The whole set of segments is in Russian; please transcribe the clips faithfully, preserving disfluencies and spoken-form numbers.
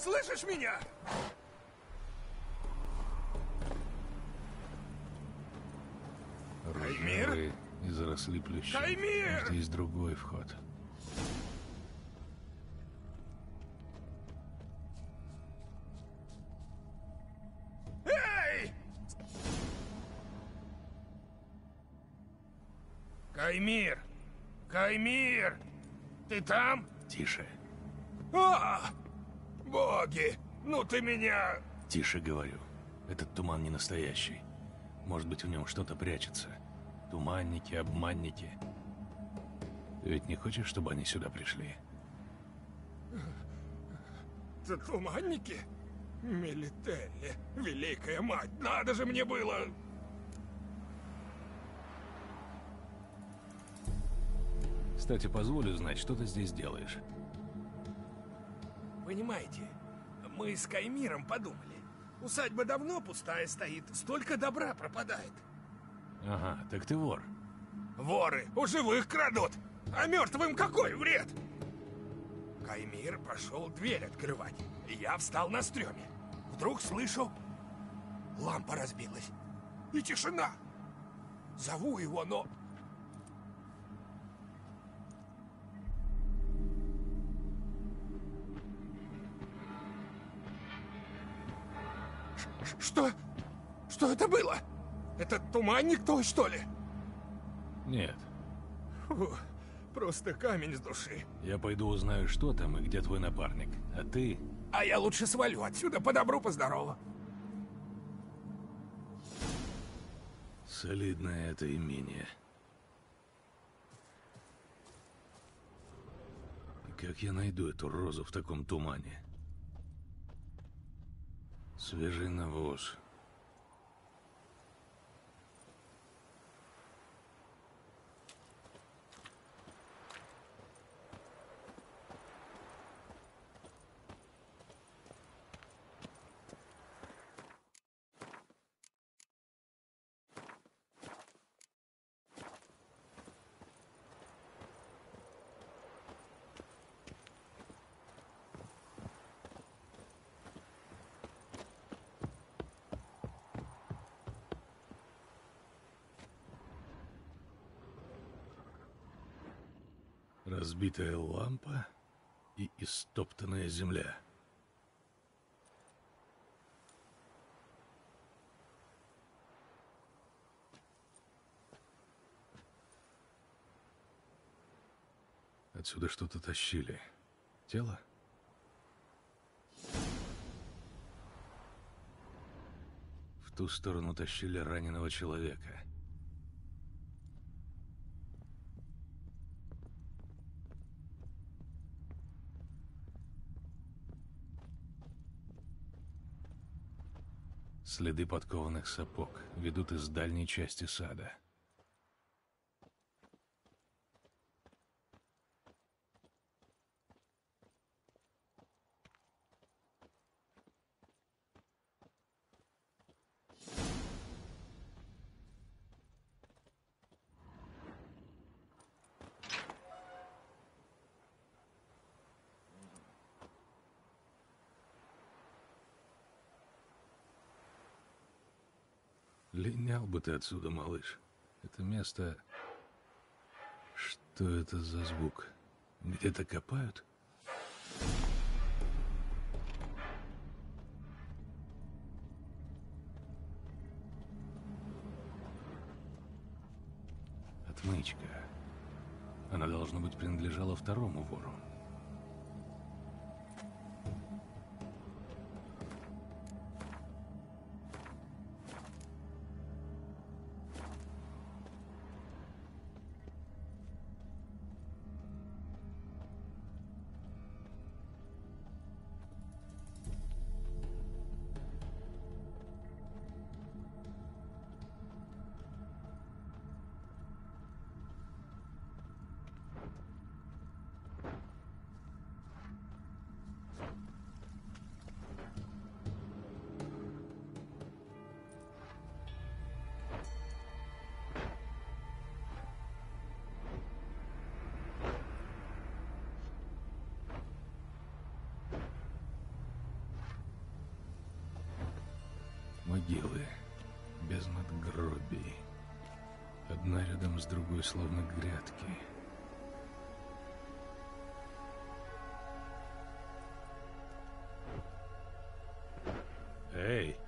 слышишь меня? Ружья и заросли плющом. Каймир! Здесь другой вход. Эй! Каймир! Каймир! Ты там? Тише. А! Боги! Ну ты меня... Тише, говорю. Этот туман не настоящий. Может быть, в нем что-то прячется. Туманники, обманники. Ты ведь не хочешь, чтобы они сюда пришли? Это туманники? Мелителли, великая мать, надо же мне было... Кстати, позволю знать, что ты здесь делаешь. Понимаете, мы с Каймиром подумали. Усадьба давно пустая стоит, столько добра пропадает. Ага, так ты вор. Воры у живых крадут, а мертвым какой вред? Каймир пошел дверь открывать, и я встал на стреме. Вдруг слышу, лампа разбилась, и тишина. Зову его, но... Ш- Что? Что это было? Это туманник той, что ли? Нет. Фу, просто камень с души. Я пойду узнаю, что там и где твой напарник. А ты... А я лучше свалю отсюда по добру, по здорову. Солидное это имение. И как я найду эту розу в таком тумане? Свежий навоз. Разбитая лампа и истоптанная земля. Отсюда что-то тащили. Тело? В ту сторону тащили раненого человека. Следы подкованных сапог ведут из дальней части сада. Линял бы ты отсюда, малыш. Это место... Что это за звук? Где-то копают? Отмычка. Она, должно быть, принадлежала второму вору. могилы, без надгробий. Одна рядом с другой, словно грядки. Эй!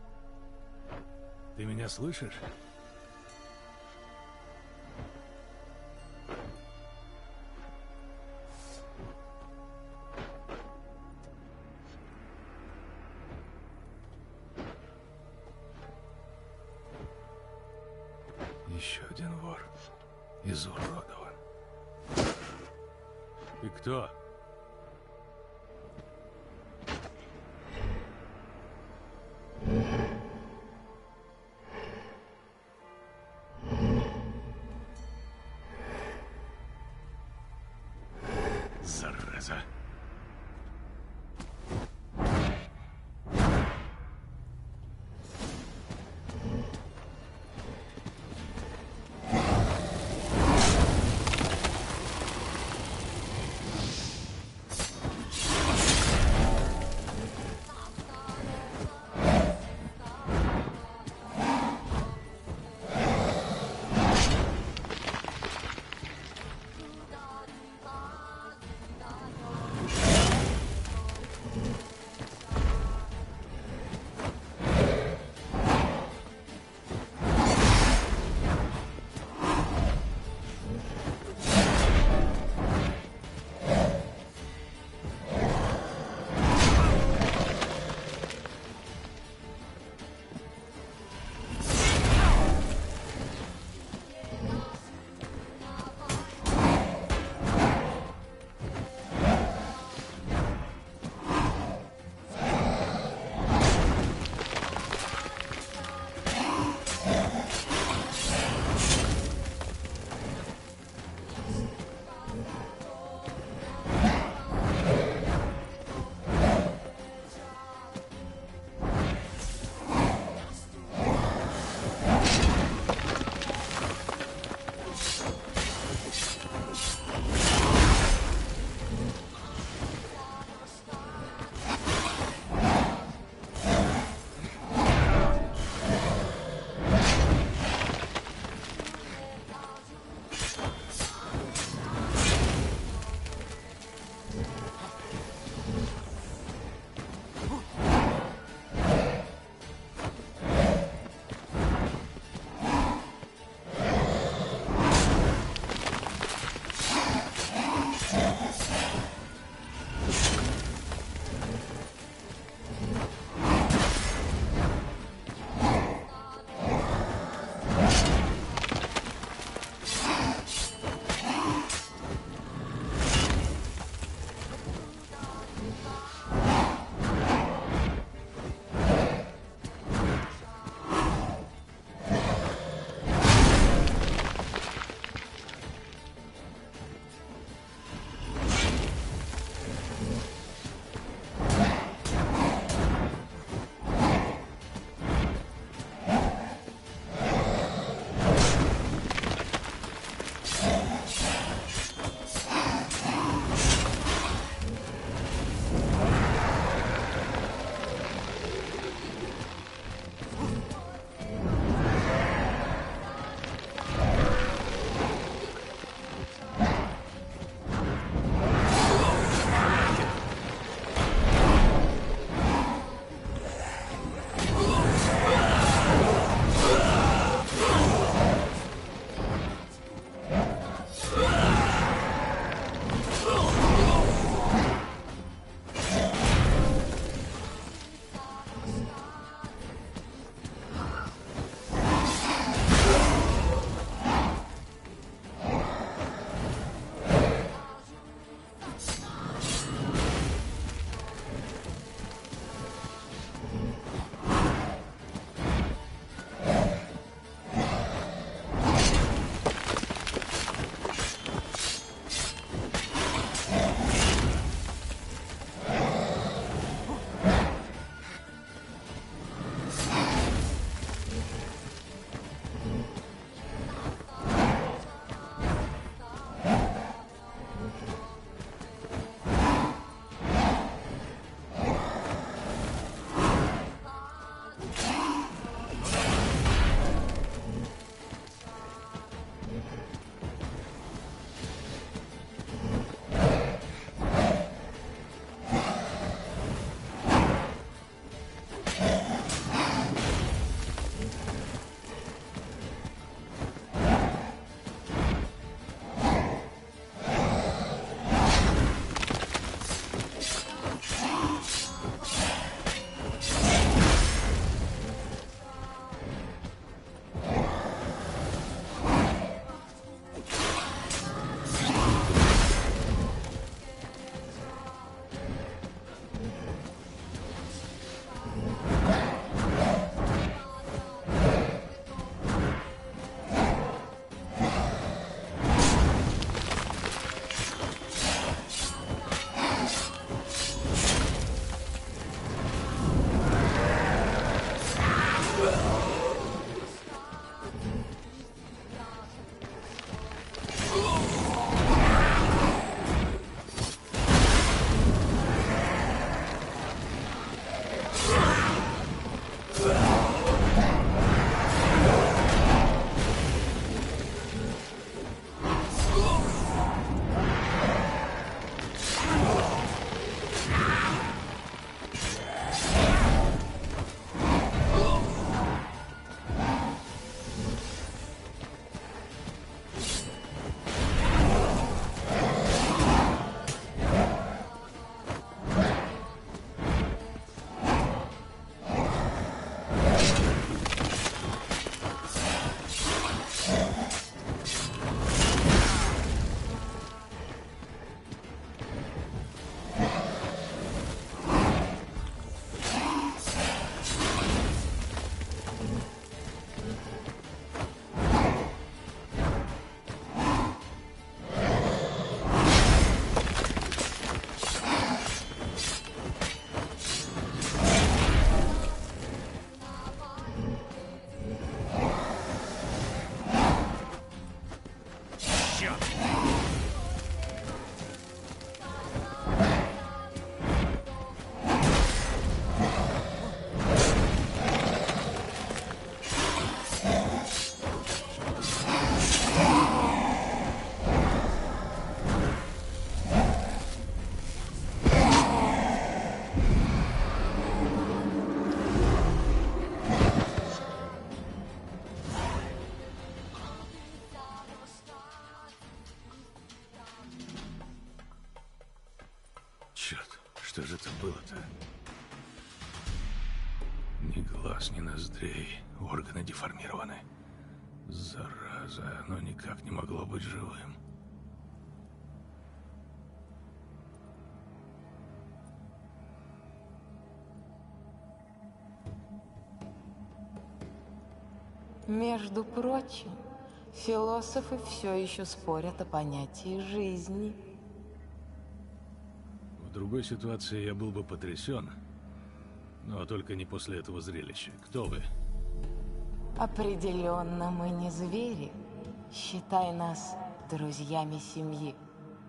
Ты меня слышишь? Еще один вор. Изуродован. Ты кто? Зараза. Что же это было-то? Ни глаз, ни ноздрей. Органы деформированы. Зараза, оно никак не могло быть живым. Между прочим, философы все еще спорят о понятии жизни. В другой ситуации я был бы потрясен, но только не после этого зрелища. Кто вы? Определенно мы не звери. Считай нас друзьями семьи.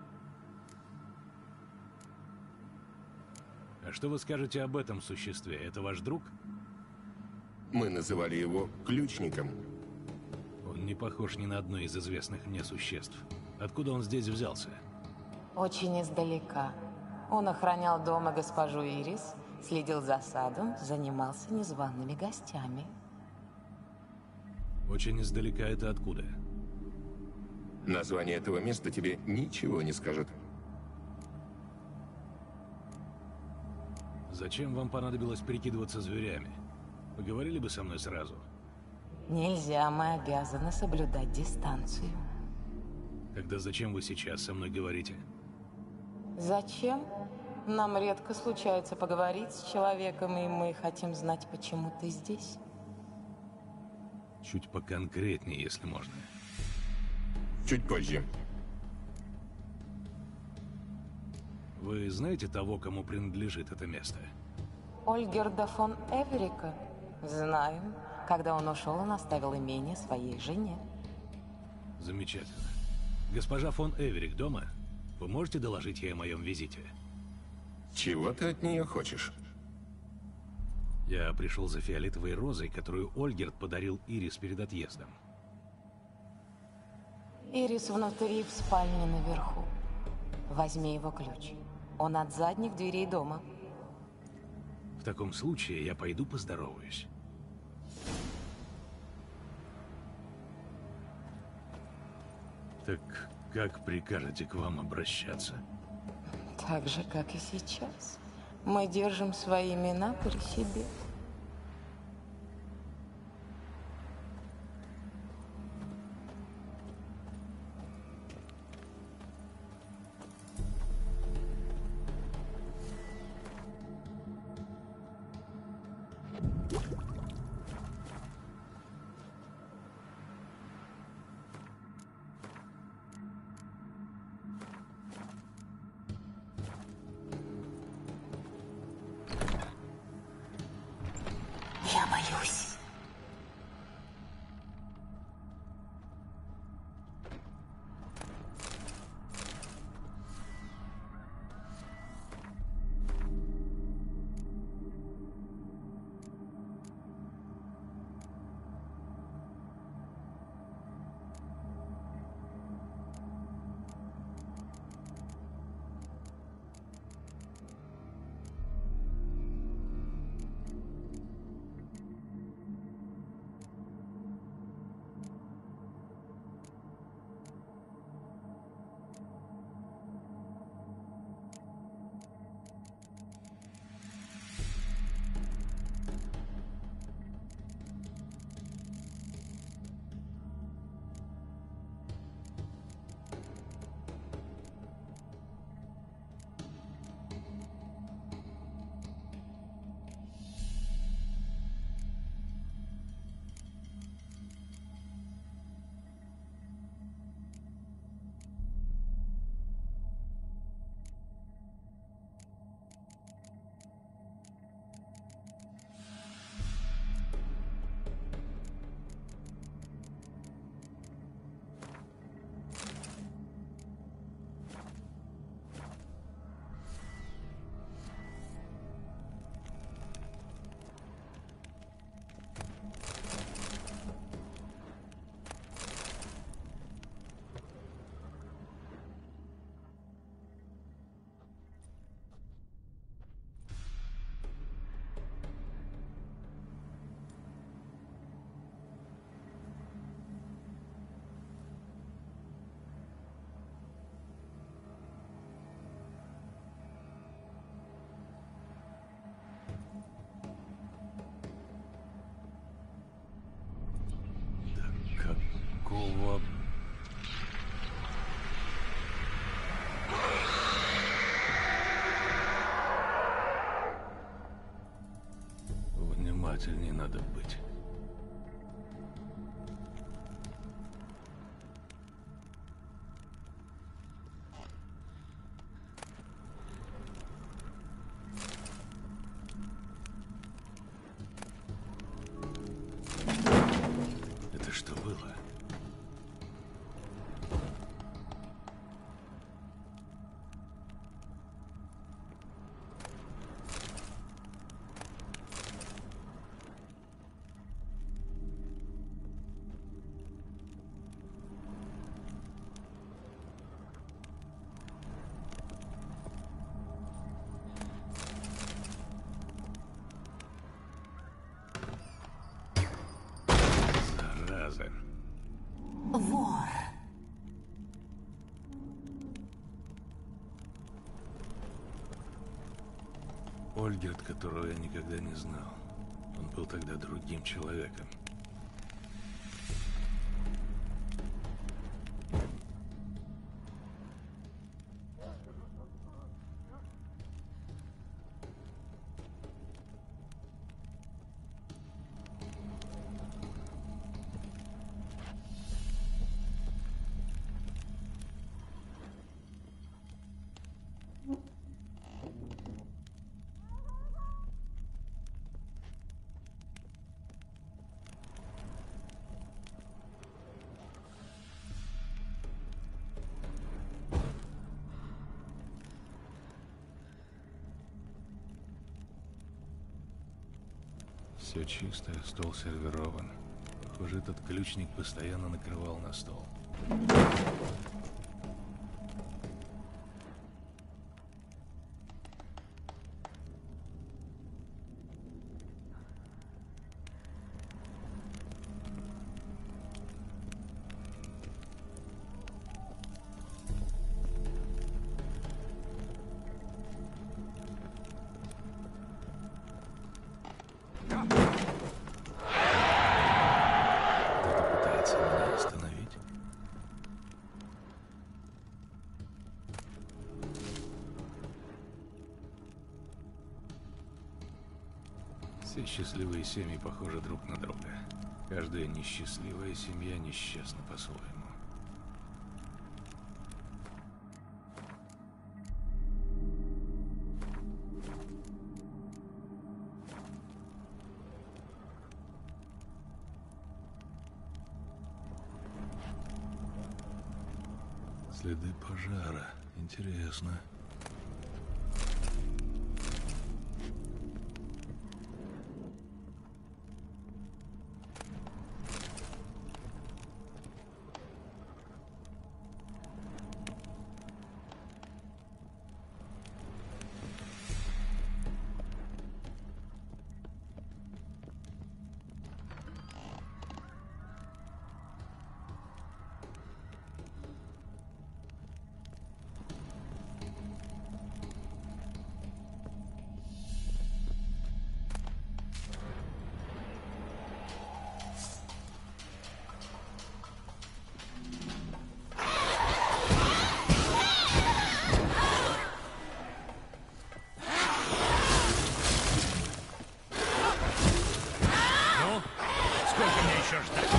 А что вы скажете об этом существе? Это ваш друг? Мы называли его ключником. Он не похож ни на одно из известных мне существ. Откуда он здесь взялся? Очень издалека. Он охранял дом и госпожу Ирис, следил за садом, занимался незваными гостями. Очень издалека это откуда? Название этого места тебе ничего не скажет. Зачем вам понадобилось прикидываться зверями? Поговорили бы со мной сразу. Нельзя, мы обязаны соблюдать дистанцию. Тогда зачем вы сейчас со мной говорите? Зачем? Нам редко случается поговорить с человеком, и мы хотим знать, почему ты здесь. Чуть поконкретнее, если можно. Чуть позже. Вы знаете того, кому принадлежит это место? Ольгерда фон Эверика? Знаем. Когда он ушел, он оставил имение своей жене. Замечательно. Госпожа фон Эверик дома? Вы можете доложить ей о моем визите? Чего ты от нее хочешь? Я пришел за фиолетовой розой, которую Ольгерд подарил Ирис перед отъездом. Ирис внутри, в спальне наверху. Возьми его ключ. Он от задних дверей дома. В таком случае я пойду поздороваюсь. Так как прикажете к вам обращаться? Так же, как и сейчас. Мы держим свои имена при себе. Я боюсь. внимательнее надо быть. Это что было? Зараза. Вор. Ольгерт, которого я никогда не знал. Он был тогда другим человеком. Все чисто, стол сервирован. Похоже, этот ключник постоянно накрывал на стол. Кто-то пытается меня остановить. Все счастливые семьи похожи друг на друга. Каждая несчастливая семья несчастна по-своему. Следы пожара. Интересно. Ну, сколько мне еще ждать?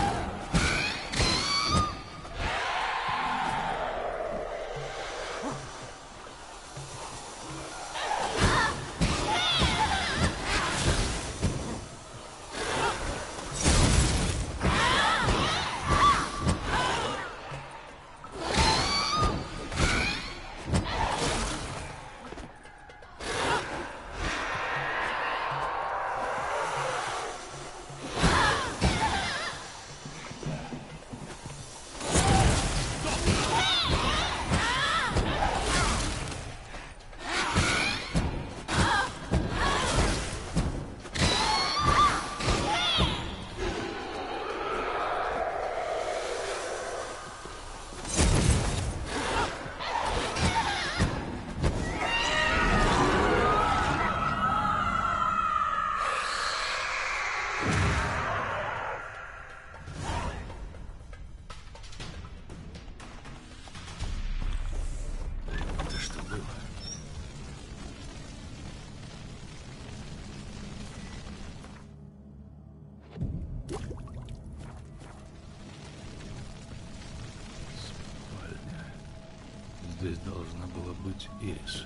было быть Ирис.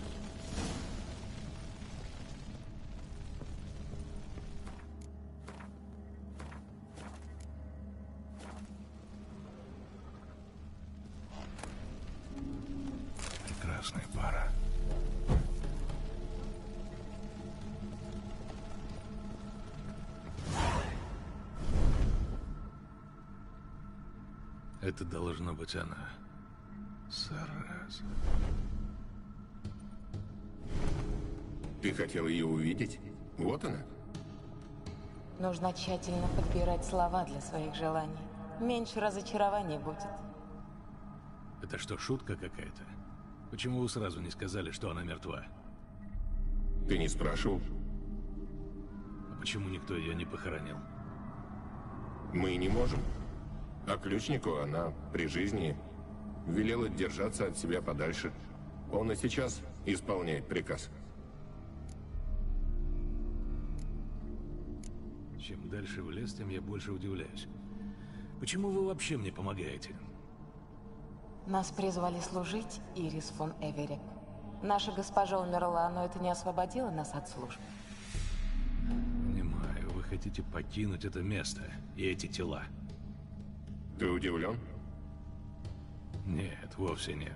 Прекрасная пара. Это должна быть она. Зараза. Ты хотел ее увидеть? Вот она. Нужно тщательно подбирать слова для своих желаний. Меньше разочарований будет. Это что, шутка какая-то? Почему вы сразу не сказали, что она мертва? Ты не спрашивал? А почему никто ее не похоронил? Мы не можем. А ключнику она при жизни велела держаться от себя подальше. Он и сейчас исполняет приказ. Чем дальше в лес, тем я больше удивляюсь. Почему вы вообще мне помогаете? Нас призвали служить, Ирис фон Эверик. Наша госпожа умерла, но это не освободило нас от службы. Понимаю, вы хотите покинуть это место и эти тела. Ты удивлен? Нет, вовсе нет.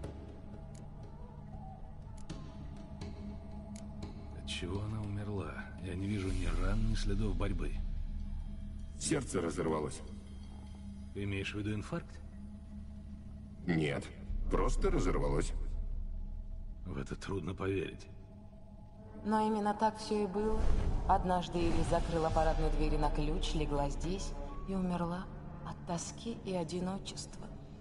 Отчего она умерла? Я не вижу ни ран, ни следов борьбы. Сердце разорвалось. Ты имеешь в виду инфаркт? Нет, просто разорвалось. В это трудно поверить. Но именно так все и было. Однажды Ирис закрыла парадную дверь на ключ, легла здесь и умерла от тоски и одиночества.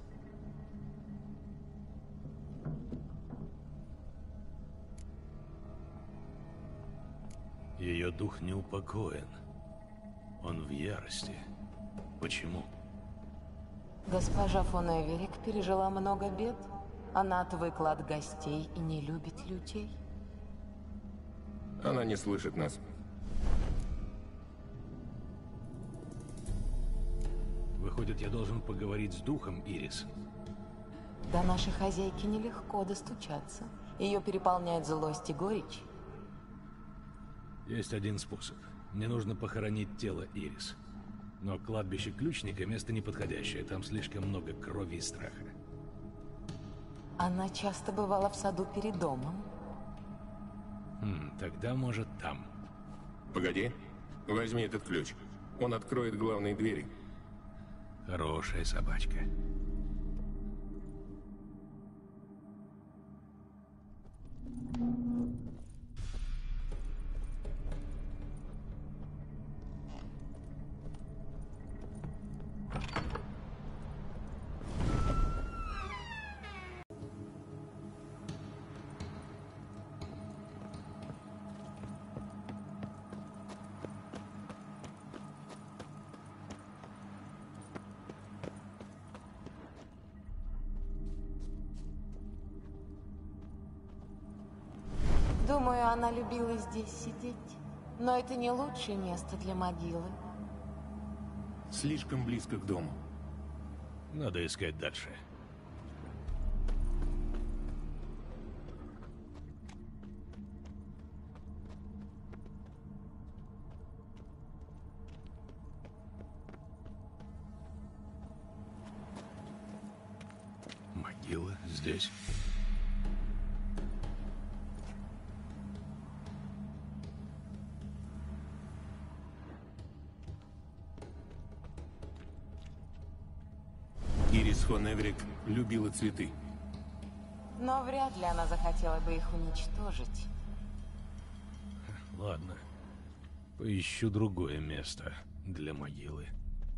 Ее дух не упокоен. Он в ярости. Почему? Госпожа фон Эверик пережила много бед. Она отвыкла от гостей и не любит людей. Она не слышит нас. Выходит, я должен поговорить с духом, Ирис. До нашей хозяйки нелегко достучаться. Ее переполняет злость и горечь. Есть один способ. Мне нужно похоронить тело Ирис. Но кладбище ключника — место неподходящее. Там слишком много крови и страха. Она часто бывала в саду перед домом. Хм, тогда, может, там. Погоди, возьми этот ключ. Он откроет главные двери. Хорошая собачка. Думаю, она любила здесь сидеть. Но это не лучшее место для могилы. Слишком близко к дому. Надо искать дальше. Могила здесь. Ирис фон Эверик любила цветы. Но вряд ли она захотела бы их уничтожить. Ладно. Поищу другое место для могилы.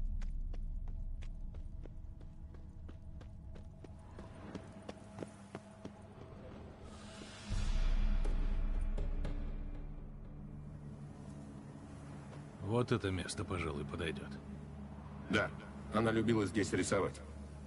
Вот это место, пожалуй, подойдет. Да, она любила здесь рисовать.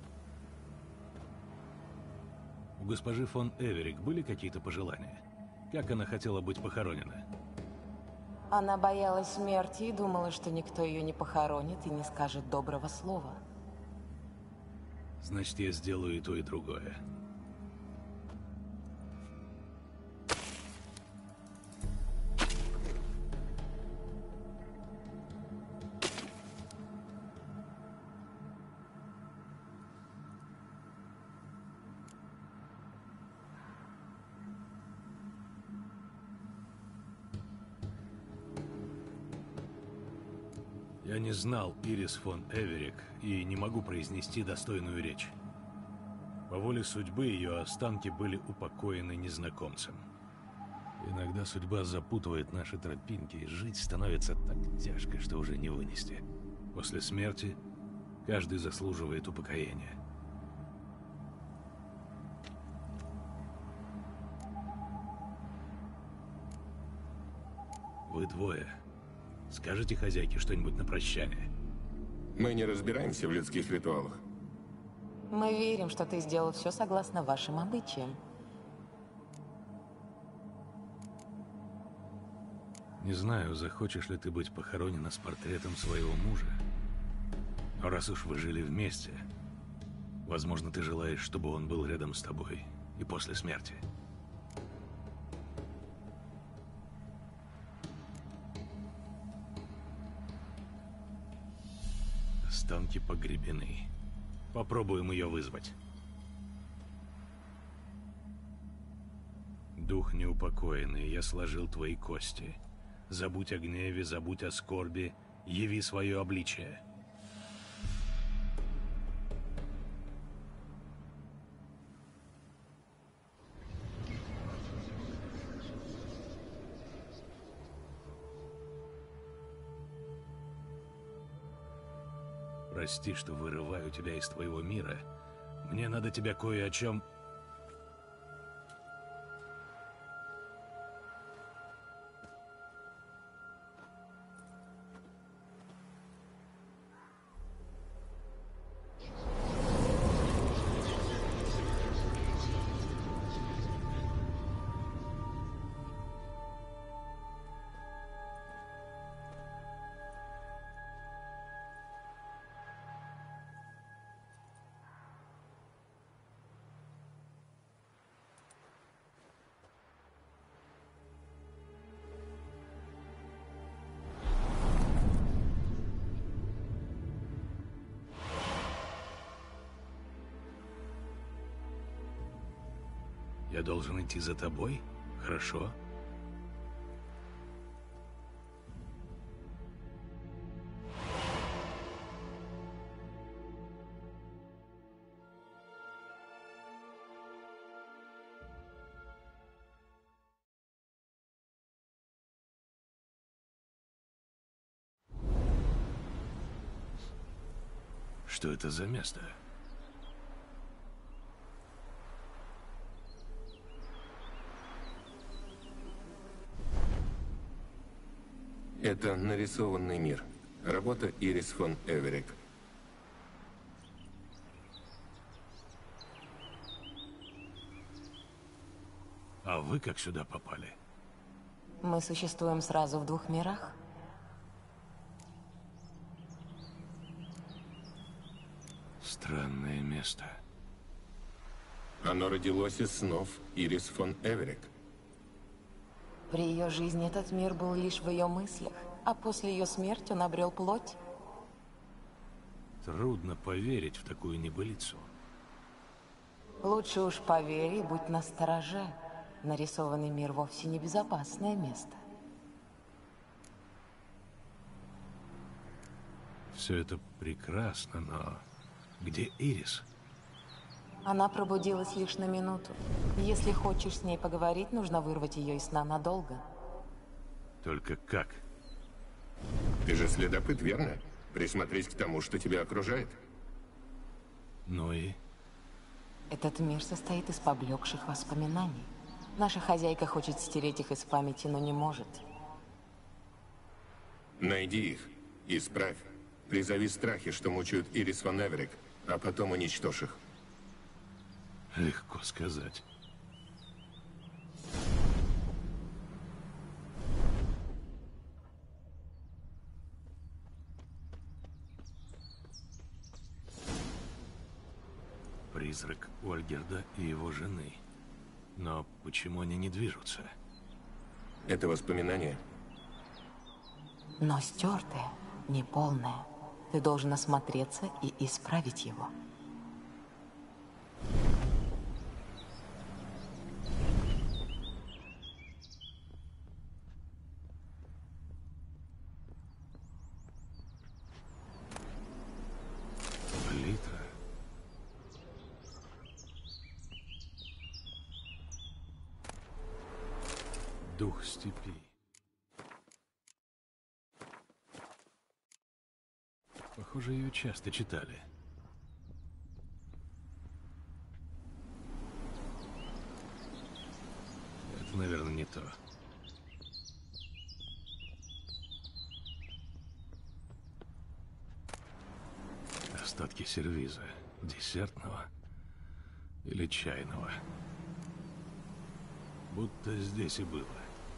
У госпожи фон Эверик были какие-то пожелания? Как она хотела быть похоронена? Она боялась смерти и думала, что никто ее не похоронит и не скажет доброго слова. Значит, я сделаю и то, и другое. Я не знал Ирис фон Эверик и не могу произнести достойную речь. По воле судьбы ее останки были упокоены незнакомцем. Иногда судьба запутывает наши тропинки, и жить становится так тяжко, что уже не вынести. После смерти каждый заслуживает упокоения. Вы двое. Скажите хозяйке что-нибудь на прощание? Мы не разбираемся в людских ритуалах. Мы верим, что ты сделал все согласно вашим обычаям. Не знаю, захочешь ли ты быть похоронена с портретом своего мужа. Но раз уж вы жили вместе, возможно, ты желаешь, чтобы он был рядом с тобой и после смерти. Останки погребены. Попробуем ее вызвать. Дух неупокоенный, я сложил твои кости. Забудь о гневе, забудь о скорби, яви свое обличие. Прости, что вырываю тебя из твоего мира. Мне надо тебя кое о чем... Я должен идти за тобой? Хорошо. Что это за место? Это нарисованный мир. Работа Ирис фон Эверик. А вы как сюда попали? Мы существуем сразу в двух мирах. Странное место. Оно родилось из снов Ирис фон Эверик. При ее жизни этот мир был лишь в ее мыслях, а после ее смерти он обрел плоть. Трудно поверить в такую небылицу. Лучше уж поверь и будь настороже. Нарисованный мир вовсе не безопасное место. Все это прекрасно, но где Ирис? Она пробудилась лишь на минуту. Если хочешь с ней поговорить, нужно вырвать ее из сна надолго. Только как? Ты же следопыт, верно? Присмотрись к тому, что тебя окружает. Ну и? Этот мир состоит из поблекших воспоминаний. Наша хозяйка хочет стереть их из памяти, но не может. Найди их, исправь. Призови страхи, что мучают Ирис фон Эверик, а потом уничтожь их. Легко сказать. Призрак Ольгерда и его жены. Но почему они не движутся? Это воспоминание. Но стертое, неполное. Ты должен осмотреться и исправить его. Дух степи. Похоже, ее часто читали. Это, наверное, не то. Остатки сервиза. Десертного или чайного. Будто здесь и было.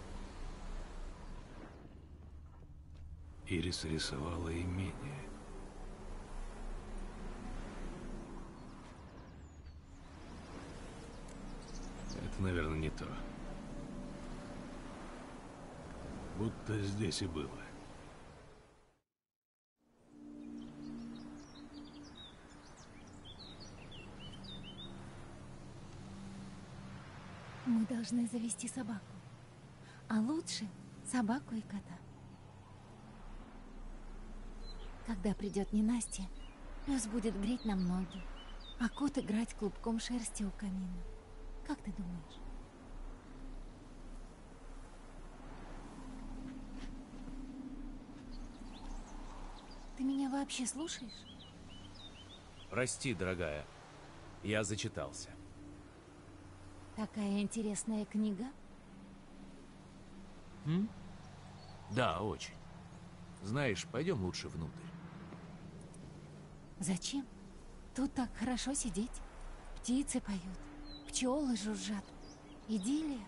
Ирис рисовала имение. Это, наверное, не то. Будто здесь и было. Мы должны завести собаку. А лучше собаку и кота. Когда придет ненастье, пес будет греть нам ноги, а кот играть клубком шерсти у камина. Как ты думаешь? Ты меня вообще слушаешь? Прости, дорогая. Я зачитался. Такая интересная книга. М? Да, очень. Знаешь, пойдем лучше внутрь. Зачем? Тут так хорошо сидеть. Птицы поют, пчелы жужжат. Идиллия.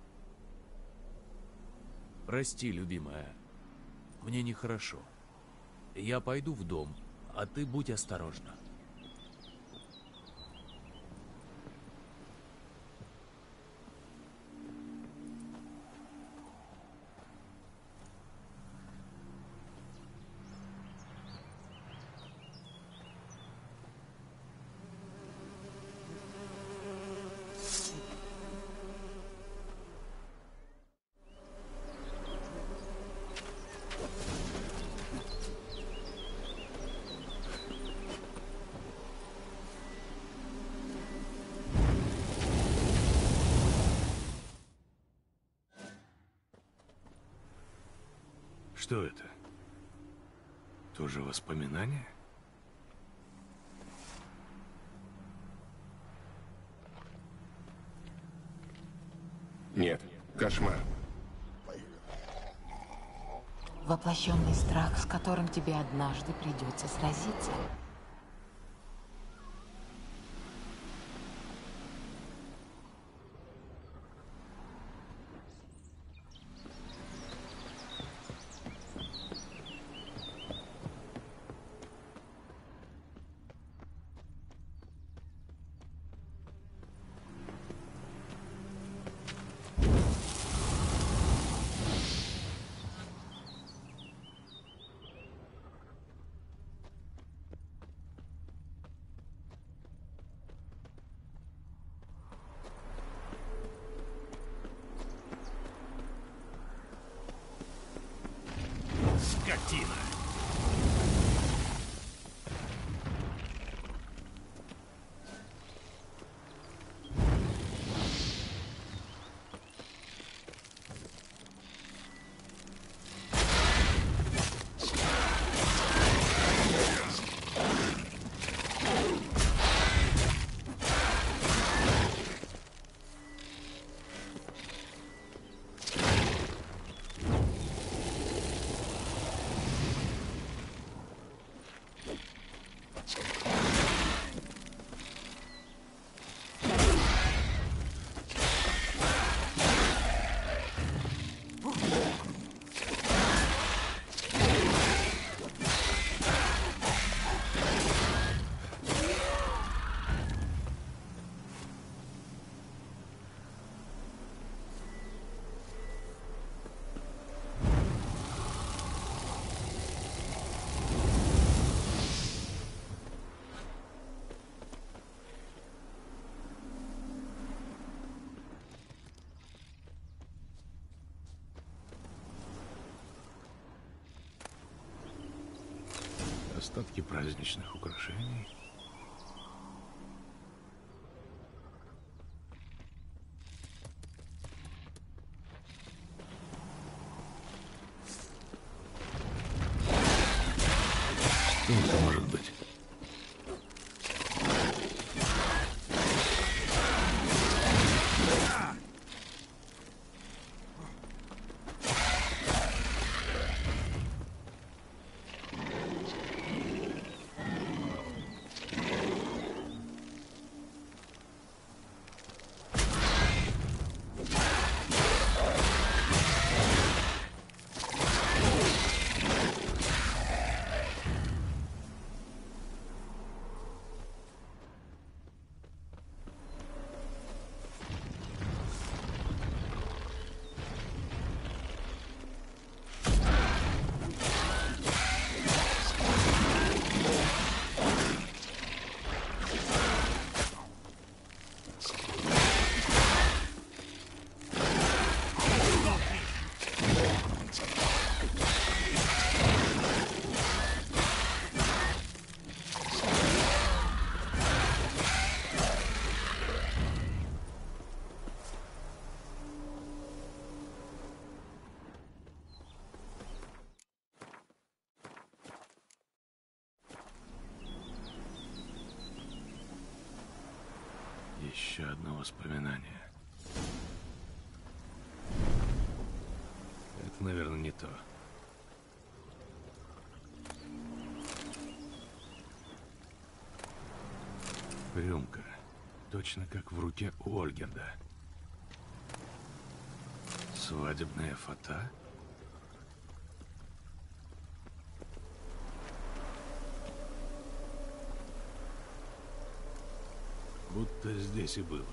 Прости, любимая. Мне нехорошо. Я пойду в дом, а ты будь осторожна. Что это? Тоже воспоминания? Нет, кошмар. Воплощенный страх, с которым тебе однажды придется сразиться. Скотина! Остатки праздничных украшений. Что это может быть? Еще одно воспоминание. Это, наверное, не то. Рюмка. Точно как в руке у Ольгерда. Свадебная фата? Будто здесь и было.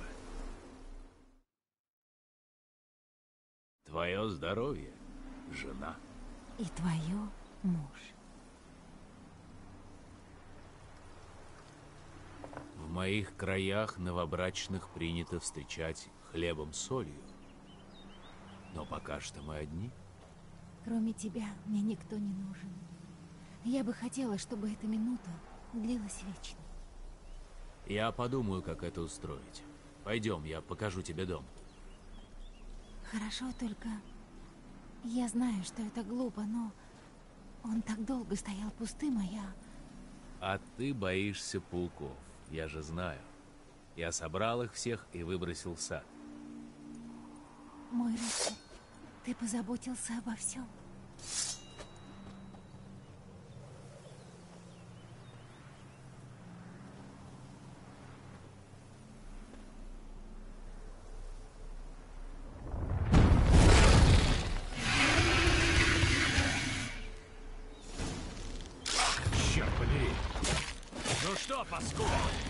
Твое здоровье, жена. И твое муж. В моих краях новобрачных принято встречать хлебом с солью. Но пока что мы одни. Кроме тебя мне никто не нужен. Я бы хотела, чтобы эта минута длилась вечно. Я подумаю, как это устроить. Пойдем, я покажу тебе дом. Хорошо, только я знаю, что это глупо, но он так долго стоял пустым, а я... А ты боишься пауков, я же знаю. Я собрал их всех и выбросил в сад. Мой рыцарь, ты позаботился обо всем. Ну что, паскуда?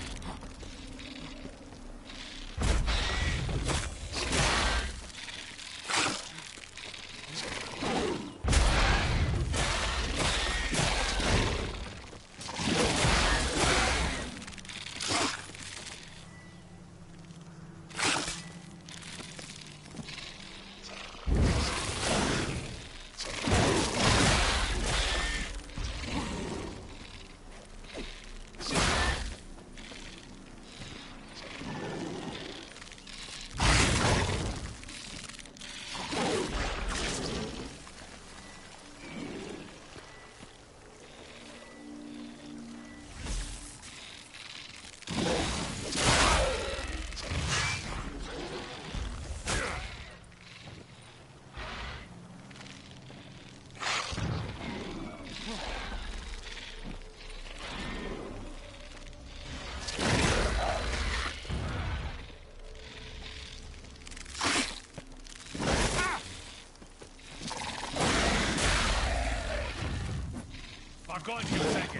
Кончим с этим.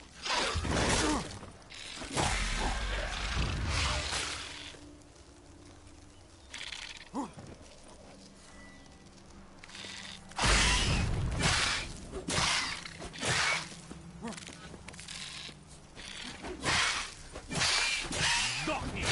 Сдохни!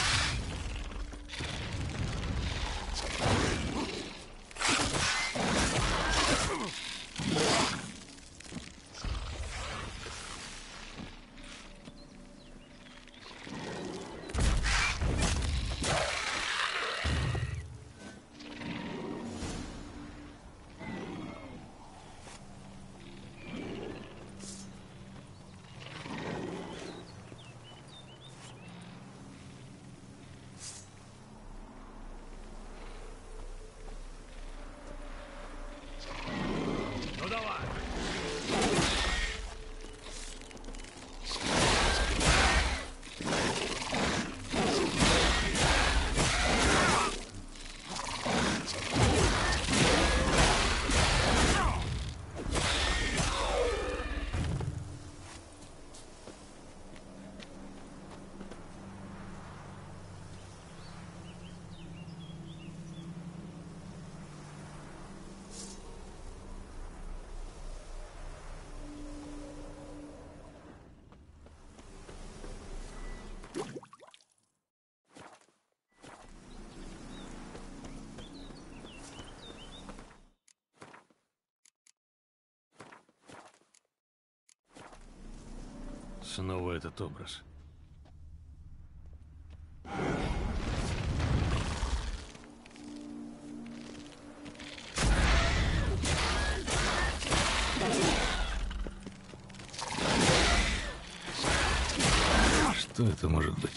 снова этот образ. Что это может быть?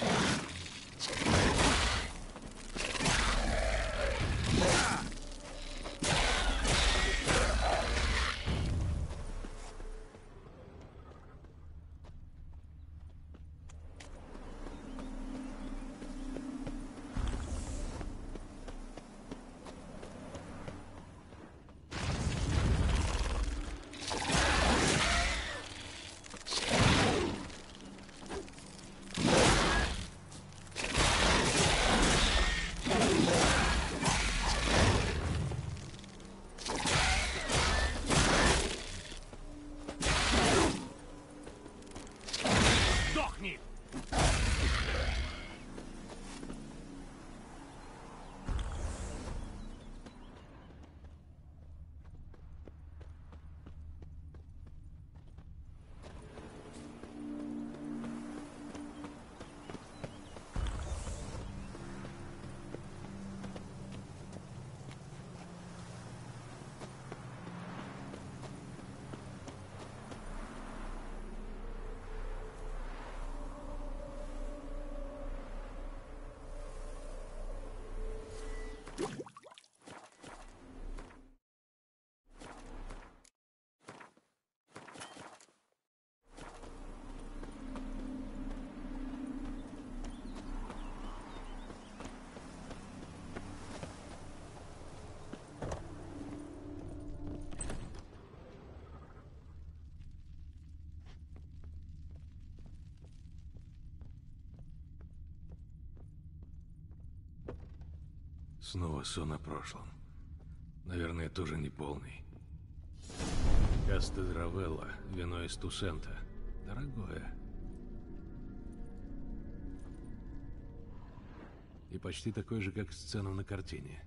Снова сон о прошлом. Наверное, тоже не полный. Кастедравелла, вино из Тусента. Дорогое. И почти такой же, как сцена на картине.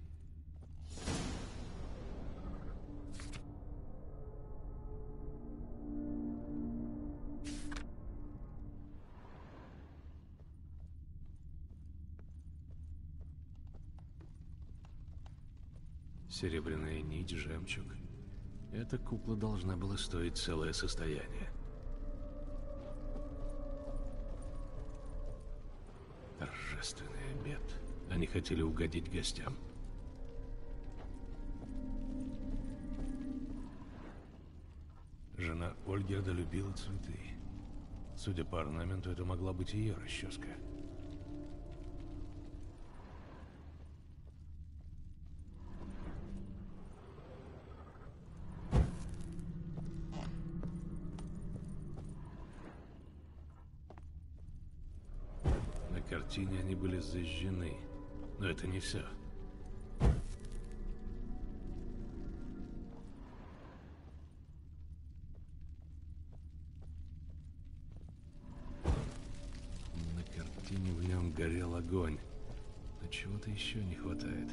Серебряная нить, жемчуг. Эта кукла должна была стоить целое состояние. Торжественный обед. Они хотели угодить гостям. Жена Ольгерда любила цветы. Судя по орнаменту, это могла быть ее расческа. На картине они были зажжены, но это не все. На картине в нем горел огонь, но чего-то еще не хватает.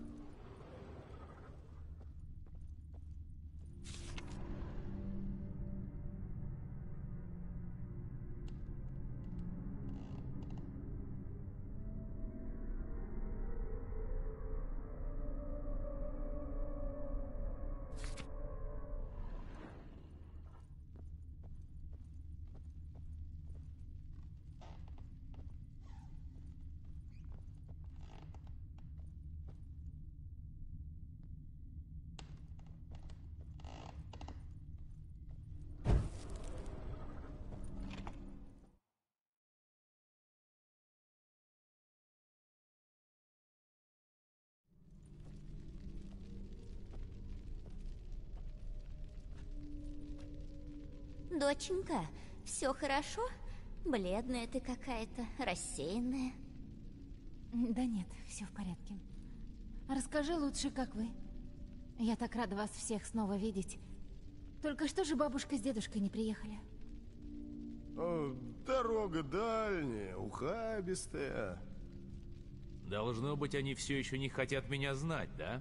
Доченька, все хорошо? Бледная ты какая-то, рассеянная. Да нет, все в порядке. Расскажи лучше, как вы. Я так рада вас всех снова видеть. Только что же бабушка с дедушкой не приехали? О, дорога дальняя, ухабистая. Должно быть, они все еще не хотят меня знать, да?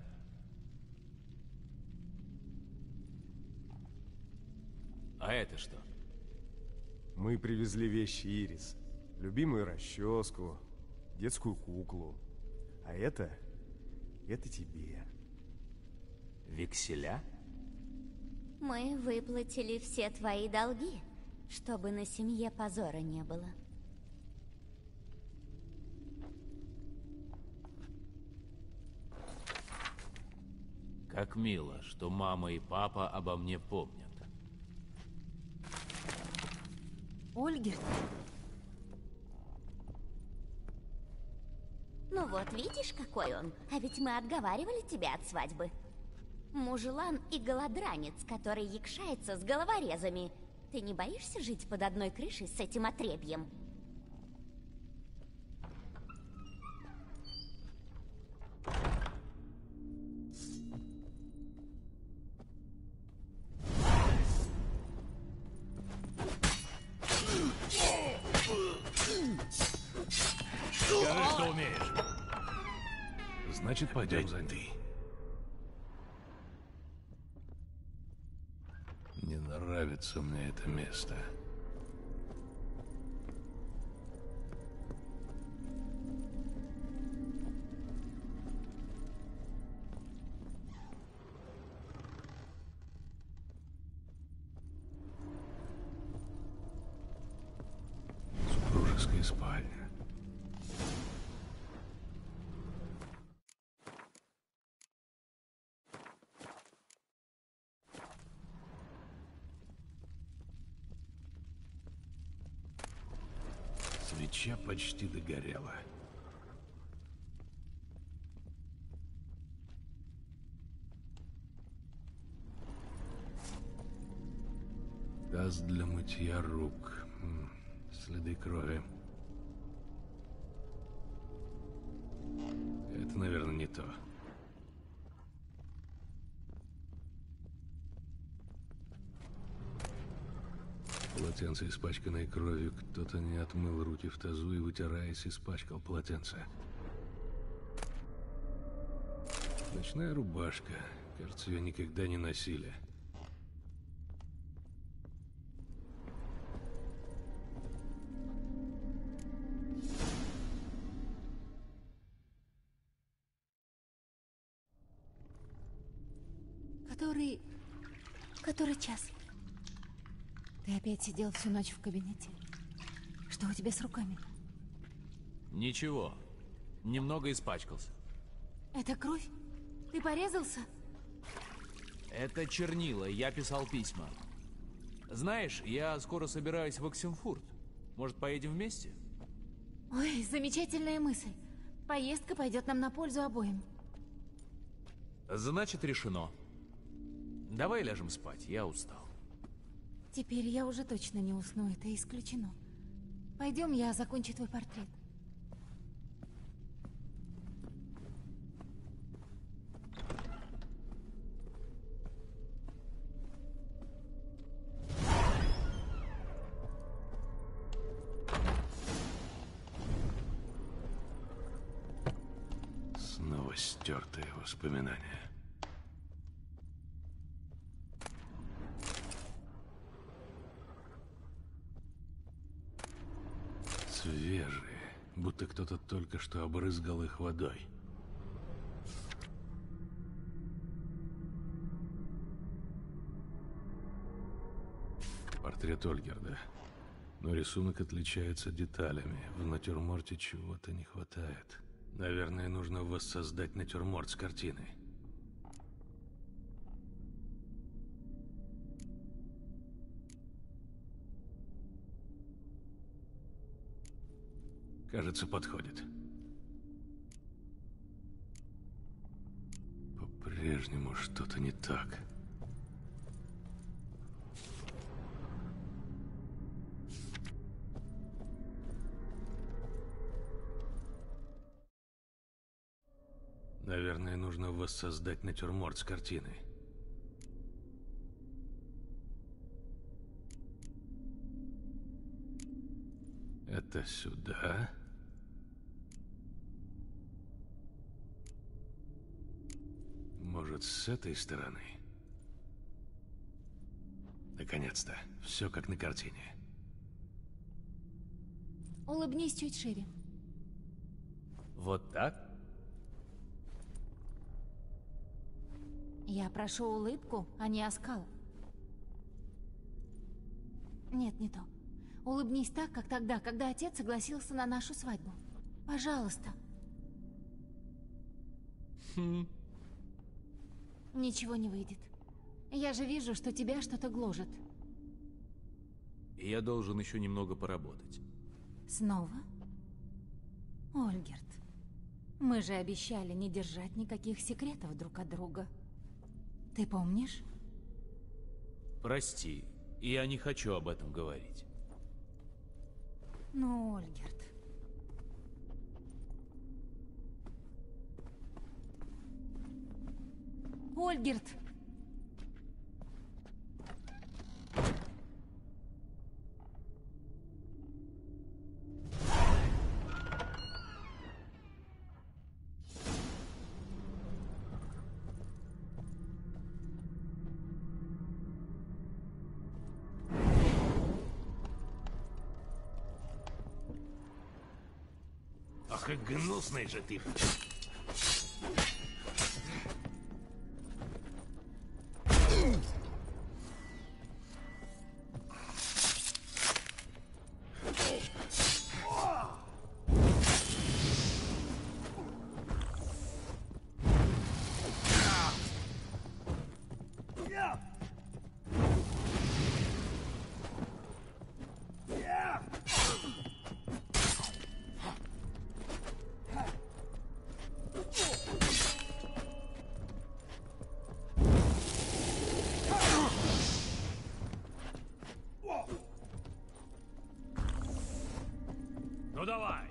А это что? Мы привезли вещи Ирис. Любимую расческу, детскую куклу. А это... это тебе. Векселя? Мы выплатили все твои долги, чтобы на семье позора не было. Как мило, что мама и папа обо мне помнят. Ольгерт? Ну вот, видишь, какой он? А ведь мы отговаривали тебя от свадьбы. Мужлан и голодранец, который якшается с головорезами. Ты не боишься жить под одной крышей с этим отребьем? Скажи, что умеешь. Значит, пойдем за ней. Не нравится мне это место. Супружеская спальня. Свеча почти догорела. Таз для мытья рук. М, Следы крови. Это, наверное, не то. Полотенце, испачканное кровью. Кто-то не отмыл руки в тазу и, вытираясь, испачкал полотенце. Ночная рубашка. Кажется, ее никогда не носили. Который... который час? Ты опять сидел всю ночь в кабинете? Что у тебя с руками? Ничего. Немного испачкался. Это кровь? Ты порезался? Это чернила, я писал письма. Знаешь, я скоро собираюсь в Оксенфурт. Может, поедем вместе? Ой, замечательная мысль. Поездка пойдет нам на пользу обоим. Значит, решено. Давай ляжем спать, я устал. Теперь я уже точно не усну, это исключено. Пойдем, я закончу твой портрет. Снова стертые воспоминания. Свежие, будто кто-то только что обрызгал их водой. Портрет Ольгерда. Но рисунок отличается деталями. В натюрморте чего-то не хватает. Наверное, нужно воссоздать натюрморт с картиной. Кажется, подходит. По-прежнему что-то не так. Наверное, нужно воссоздать натюрморт с картиной. Это сюда. Может, с этой стороны? Наконец-то. Все как на картине. Улыбнись чуть шире. Вот так? Я прошу улыбку, а не оскал. Нет, не то. Улыбнись так, как тогда, когда отец согласился на нашу свадьбу. Пожалуйста. Хм. Ничего не выйдет. Я же вижу, что тебя что-то гложет. Я должен еще немного поработать. Снова? Ольгерт, мы же обещали не держать никаких секретов друг от друга. Ты помнишь? Прости, я не хочу об этом говорить. Ну, Ольгерт. Ольгерт! Ах, и гнусный же ты. Ну давай.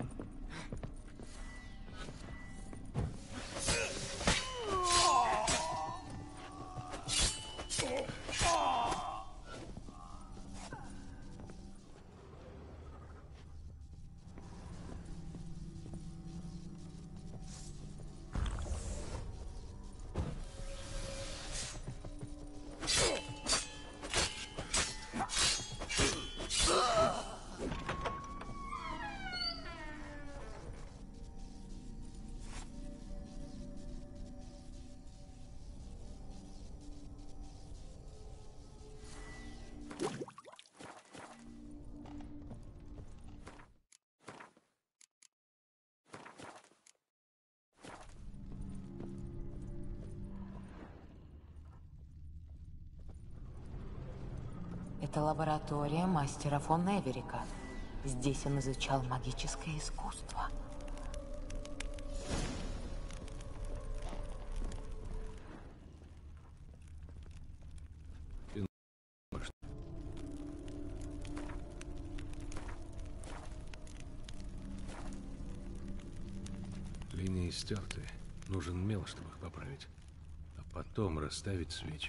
Это лаборатория мастера фон Эверика. Здесь он изучал магическое искусство. Линии стерты. Нужен мел, чтобы их поправить. А потом расставить свечи.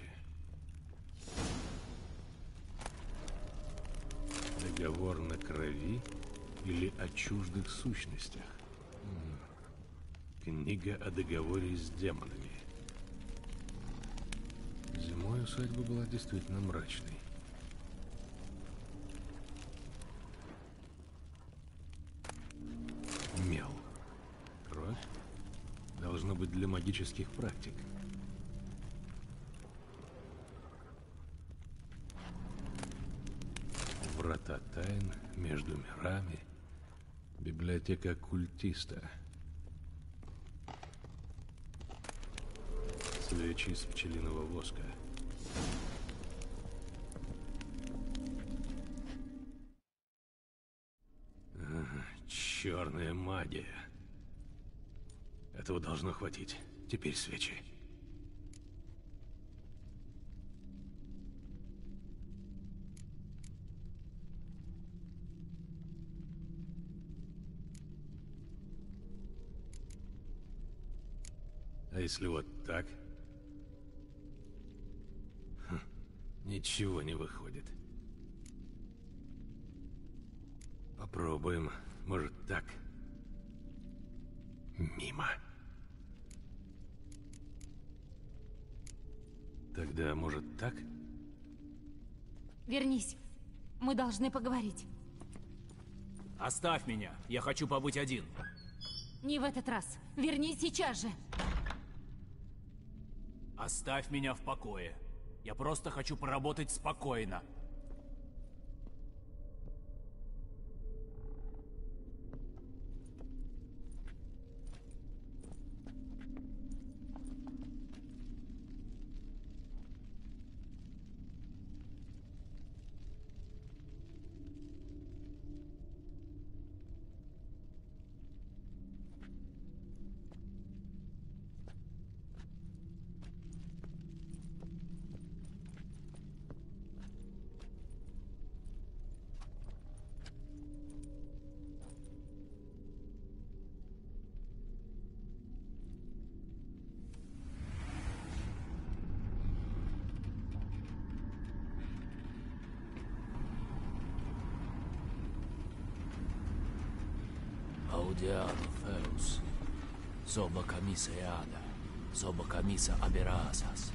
Договор на крови или о чуждых сущностях? М. Книга о договоре с демонами. Зимой усадьба была действительно мрачной. Мел. Кровь? Должно быть для магических практик. Врата тайн между мирами. Библиотека оккультиста. Свечи из пчелиного воска. Ага, черная магия. Этого должно хватить. Теперь свечи. А если вот так? Хм, ничего не выходит. Попробуем. Может, так? Мимо. Тогда, может, так? Вернись. Мы должны поговорить. Оставь меня, я хочу побыть один. Не в этот раз. Вернись сейчас же. Оставь меня в покое. Я просто хочу поработать спокойно. Audiano Feus, soba camisa eada, soba camisa аберасас.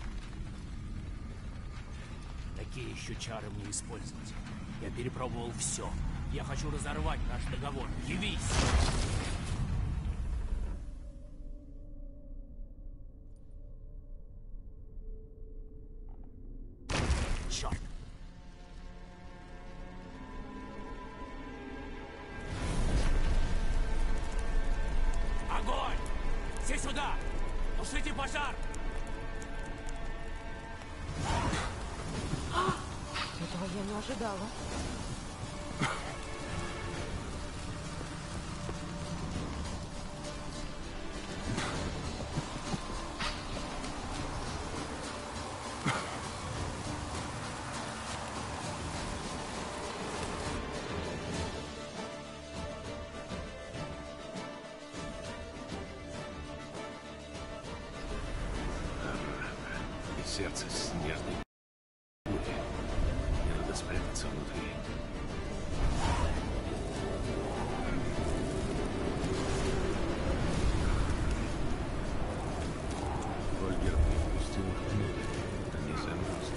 Такие еще чары мне использовать. Я перепробовал все. Я хочу разорвать наш договор. Явись! Черт! Огонь! Все сюда! Тушите пожар! Этого я не ожидала. И сердце снежной бури. Мне надо спрятаться внутри. Ольгер пустил их внутрь. Они замерзли.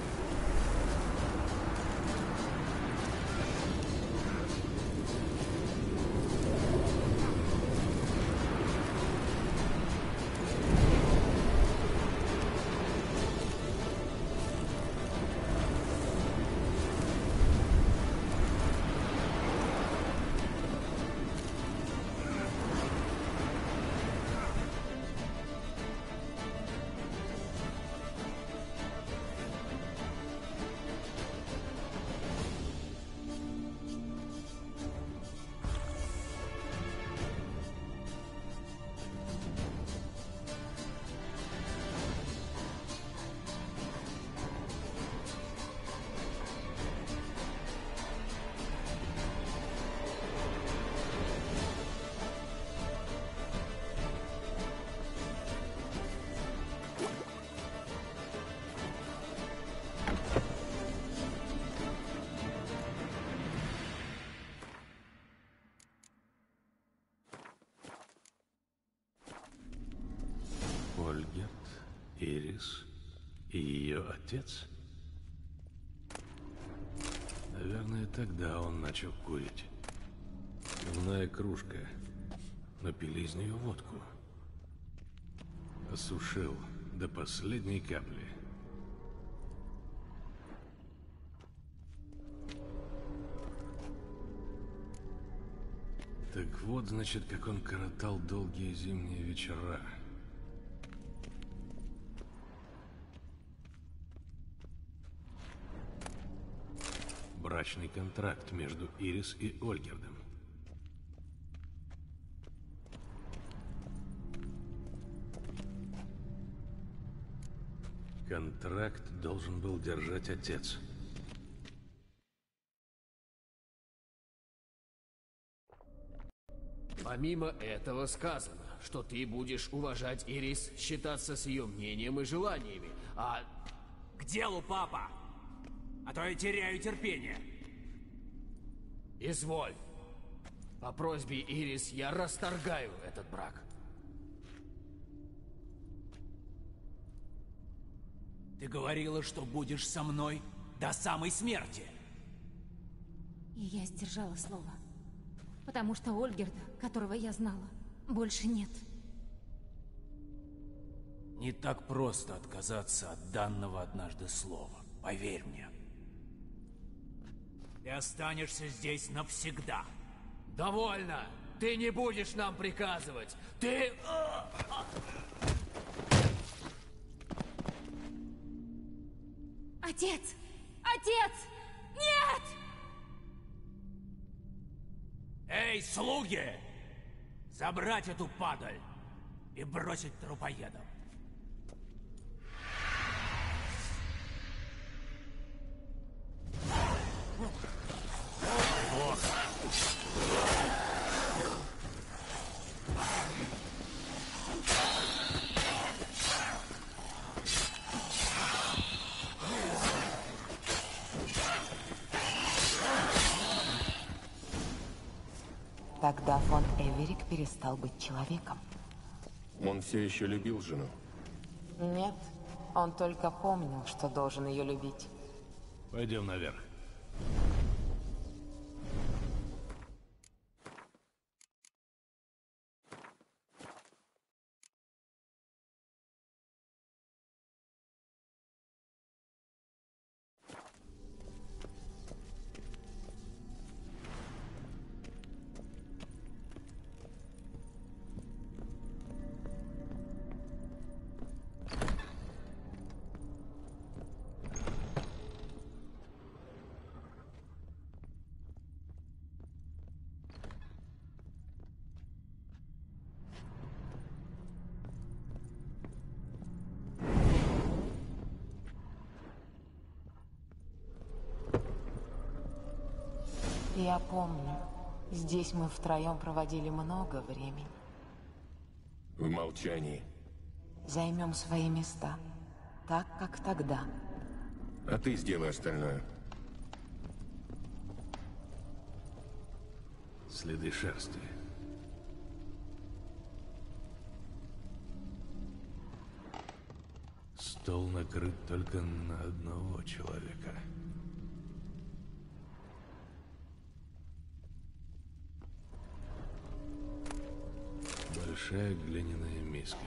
Ольгерт, Ирис и ее отец? Наверное, тогда он начал курить. Пивная кружка. Напили из нее водку. Осушил до последней капли. Так вот, значит, как он коротал долгие зимние вечера. Брачный контракт между Ирис и Ольгердом. Контракт должен был держать отец. Помимо этого сказано, что ты будешь уважать Ирис, считаться с ее мнением и желаниями, а... К делу, папа! А то я теряю терпение. Изволь. По просьбе Ирис я расторгаю этот брак. Ты говорила, что будешь со мной до самой смерти. И я сдержала слово. Потому что Ольгерда, которого я знала, больше нет. Не так просто отказаться от данного однажды слова. Поверь мне. Ты останешься здесь навсегда. Довольно! Ты не будешь нам приказывать! Ты... Отец! Отец! Нет! Эй, слуги! Забрать эту падаль и бросить трупоедом. Тогда фон Эверик перестал быть человеком. Он все еще любил жену. Нет, он только помнил, что должен ее любить. Пойдем наверх. Я помню, здесь мы втроем проводили много времени. В молчании. Займем свои места, так, как тогда. А ты сделай остальное. Следы шерсти. Стол накрыт только на одного человека. Большая глиняная миска.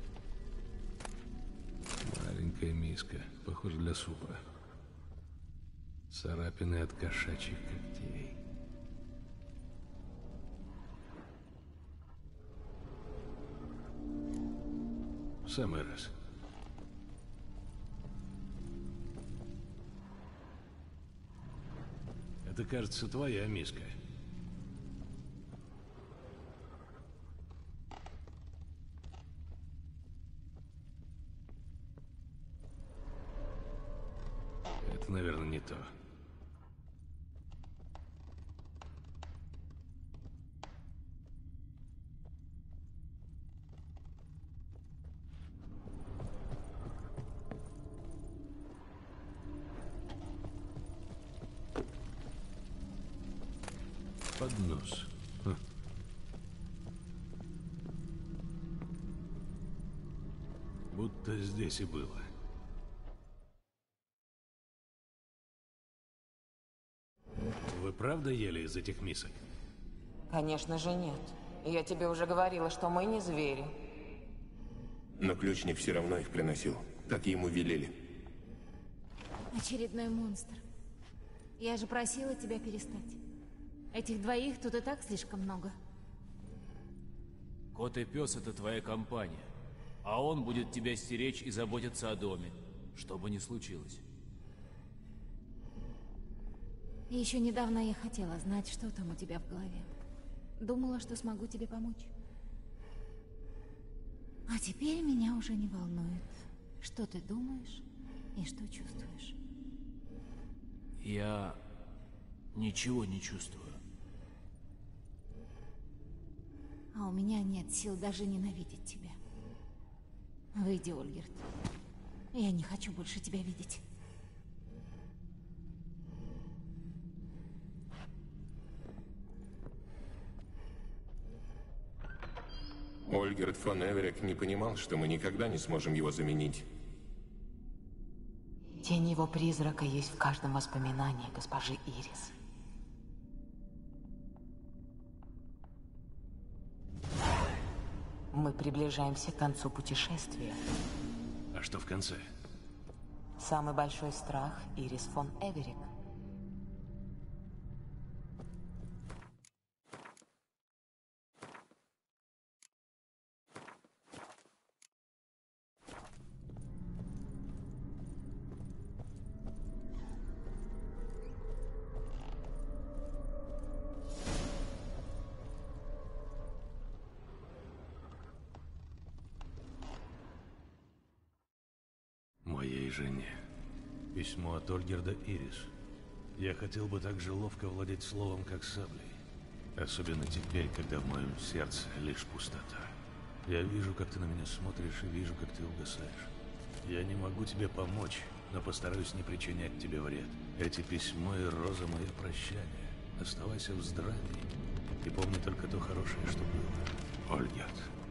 Маленькая миска, похоже, для супа. Царапины от кошачьих когтей. В самый раз. Это, кажется, твоя миска. Это, наверное, не то. Поднос. Ха. Будто здесь и было. Вы правда ели из этих мисок? Конечно же нет. Я тебе уже говорила, что мы не звери. Но ключник все равно их приносил. Так ему велели. Очередной монстр. Я же просила тебя перестать. Этих двоих тут и так слишком много. Кот и пес — это твоя компания. А он будет тебя стеречь и заботиться о доме, что бы ни случилось. Еще недавно я хотела знать, что там у тебя в голове. Думала, что смогу тебе помочь. А теперь меня уже не волнует, что ты думаешь и что чувствуешь. Я ничего не чувствую. А у меня нет сил даже ненавидеть тебя. Выйди, Ольгерт. Я не хочу больше тебя видеть. Ольгерт фон Эверик не понимал, что мы никогда не сможем его заменить. Тень его призрака есть в каждом воспоминании госпожи Ирис. Мы приближаемся к концу путешествия. А что в конце? Самый большой страх Ирис фон Эверик. Моей жене. Письмо от Ольгерда Ирис. Я хотел бы так же ловко владеть словом, как саблей. Особенно теперь, когда в моем сердце лишь пустота. Я вижу, как ты на меня смотришь, и вижу, как ты угасаешь. Я не могу тебе помочь, но постараюсь не причинять тебе вред. Эти письмо и роза — мое прощание. Оставайся в здравии и помни только то хорошее, что было. Ольгерд.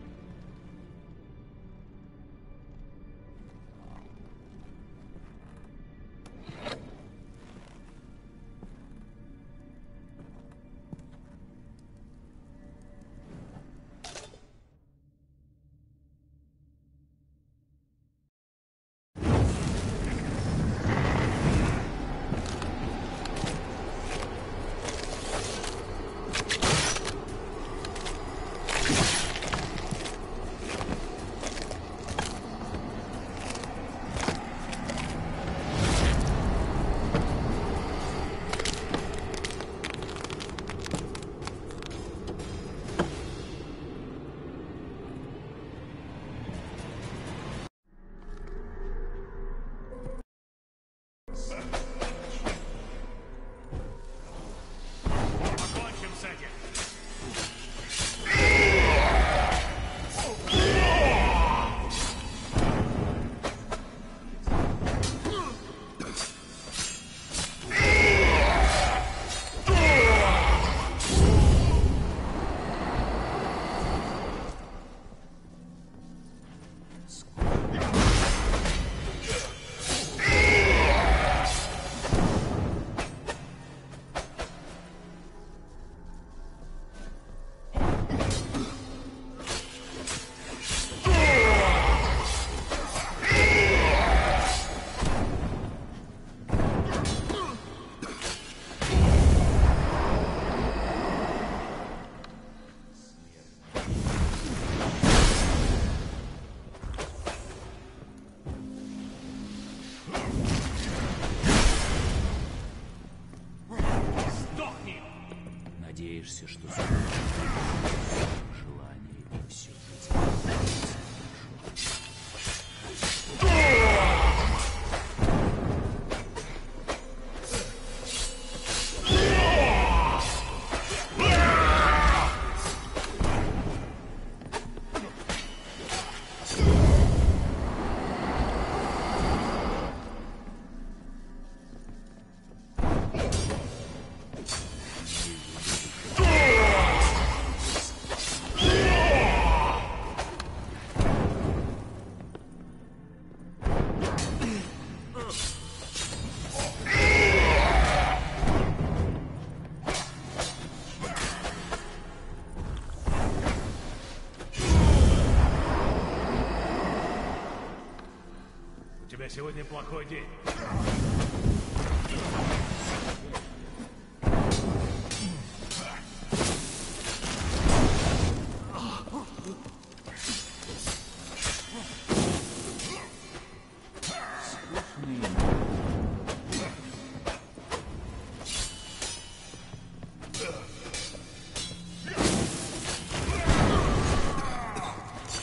Надеешься, что желание и все Сегодня плохой день.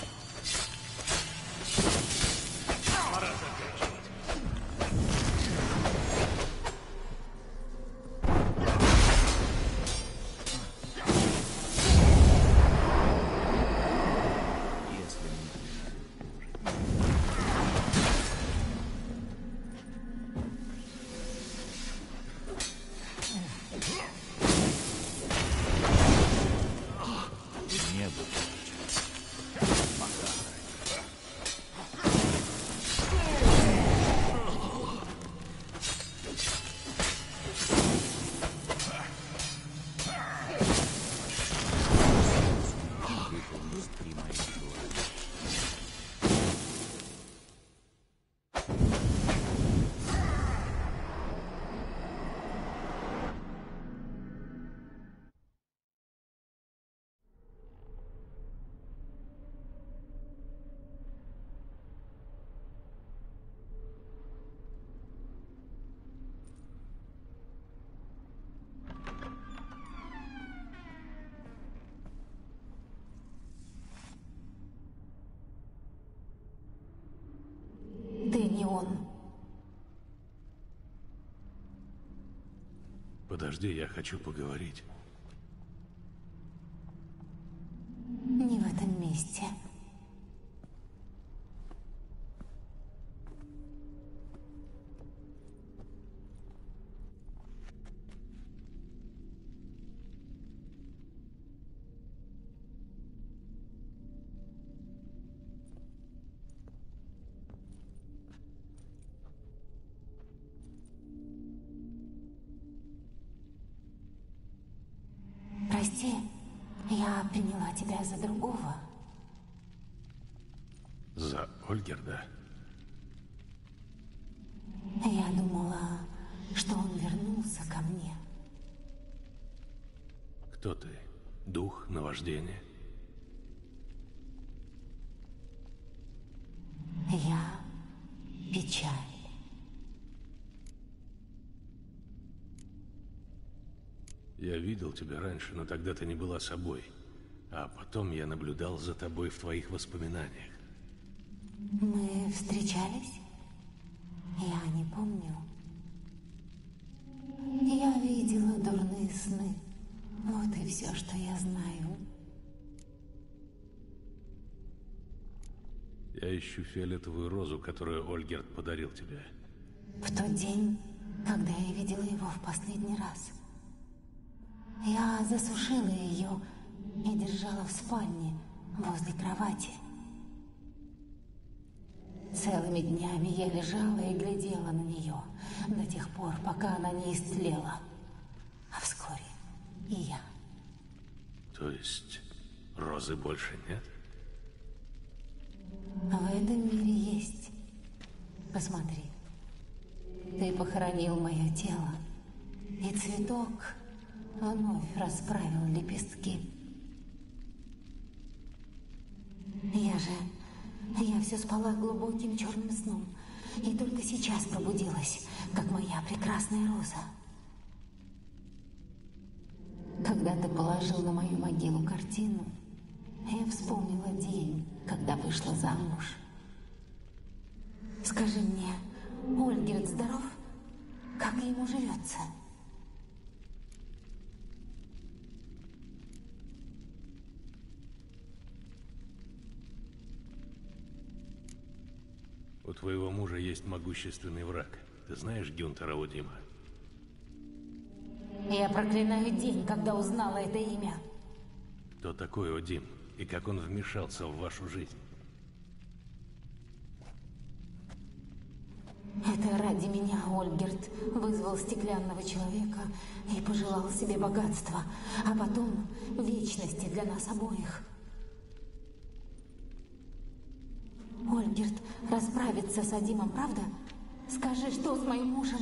Пора заканчивать. Подожди, я хочу поговорить. Не в этом месте. Прости, я приняла тебя за другого. За Ольгерда? Я думала, что он вернулся ко мне. Кто ты? Дух, наваждение? Я печаль. Я видел тебя раньше, но тогда ты не была собой. А потом я наблюдал за тобой в твоих воспоминаниях. Мы встречались? Я не помню. Я видела дурные сны. Вот и все, что я знаю. Я ищу фиолетовую розу, которую Ольгерд подарил тебе. В тот день, когда я видела его в последний раз, я засушила ее и держала в спальне возле кровати. Целыми днями я лежала и глядела на нее до тех пор, пока она не истлела. А вскоре и я. То есть розы больше нет? В этом мире есть. Посмотри. Ты похоронил мое тело, и цветок вновь расправил лепестки. Я же... Я все спала глубоким черным сном, и только сейчас пробудилась, как моя прекрасная роза. Когда ты положил на мою могилу картину, я вспомнила день, когда вышла замуж. Скажи мне, Ольгерд здоров? Как ему живется? У твоего мужа есть могущественный враг. Ты знаешь Гюнтера Одима? Я проклинаю день, когда узнала это имя. Кто такой Одим? И как он вмешался в вашу жизнь? Это ради меня Ольгерд вызвал стеклянного человека и пожелал себе богатства, а потом вечности для нас обоих. Ольгерд расправится с Одимом, правда? Скажи, что с моим мужем?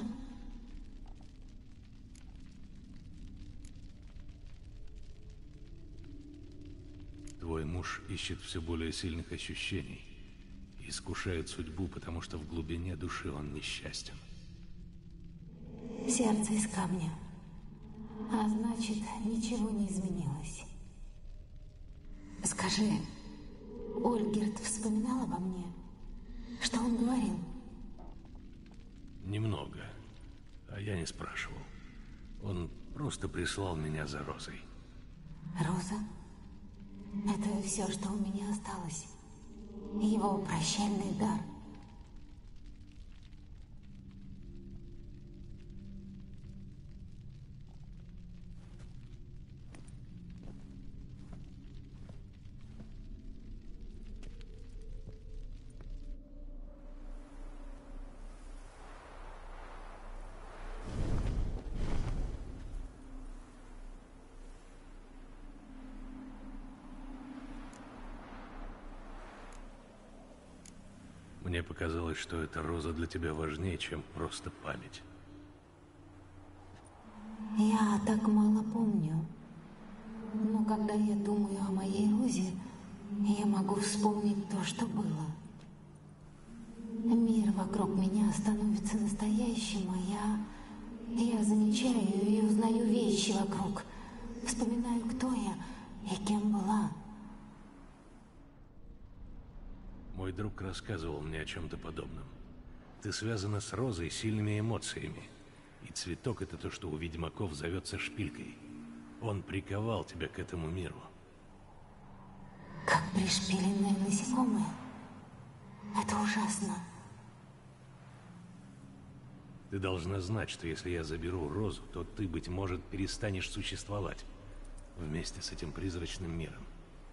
Твой муж ищет все более сильных ощущений. Искушает судьбу, потому что в глубине души он несчастен. Сердце из камня. А значит, ничего не изменилось. Скажи, Ольгерд вспоминал обо мне? Что он говорил? Немного. А я не спрашивал. Он просто прислал меня за розой. Роза? Это все, что у меня осталось. Его прощальный дар. Мне показалось, что эта роза для тебя важнее, чем просто память. Я так мало помню. Но когда я думаю о моей розе, я могу вспомнить то, что было. Мир вокруг меня становится настоящим, а я... Я замечаю и узнаю вещи вокруг. Вспоминаю, кто я и кем была. Мой друг рассказывал мне о чем-то подобном. Ты связана с розой сильными эмоциями. И цветок — это то, что у ведьмаков зовется шпилькой. Он приковал тебя к этому миру. Как пришпиленное насекомое. Это ужасно. Ты должна знать, что если я заберу Розу, то ты, быть может, перестанешь существовать вместе с этим призрачным миром.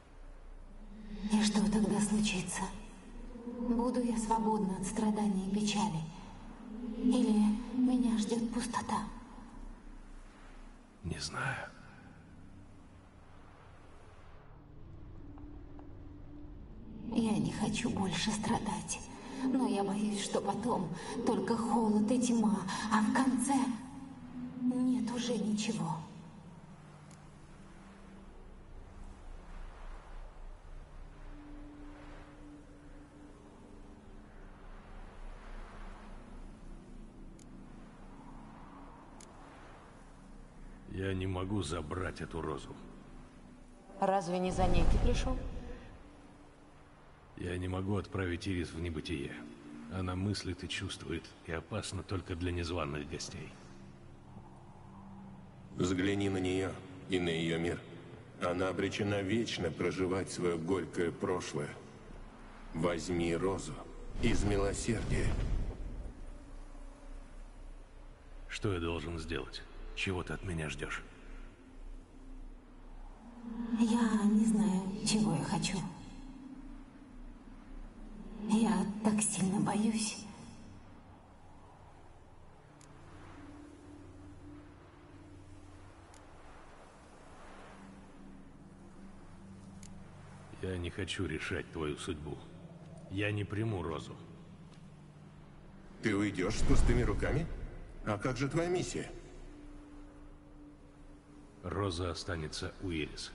И что тогда случится? Буду я свободна от страданий и печали? Или меня ждет пустота? Не знаю. Я не хочу больше страдать. Но я боюсь, что потом только холод и тьма, а в конце нет уже ничего. Я не могу забрать эту Розу. Разве не за ней ты пришел? Я не могу отправить Ирис в небытие. Она мыслит и чувствует, и опасна только для незваных гостей. Взгляни на нее и на ее мир. Она обречена вечно проживать свое горькое прошлое. Возьми Розу из милосердия. Что я должен сделать? Чего ты от меня ждешь? Я не знаю, чего я хочу. Я так сильно боюсь. Я не хочу решать твою судьбу. Я не приму Розу. Ты уйдешь с пустыми руками? А как же твоя миссия? Роза останется у Ирис.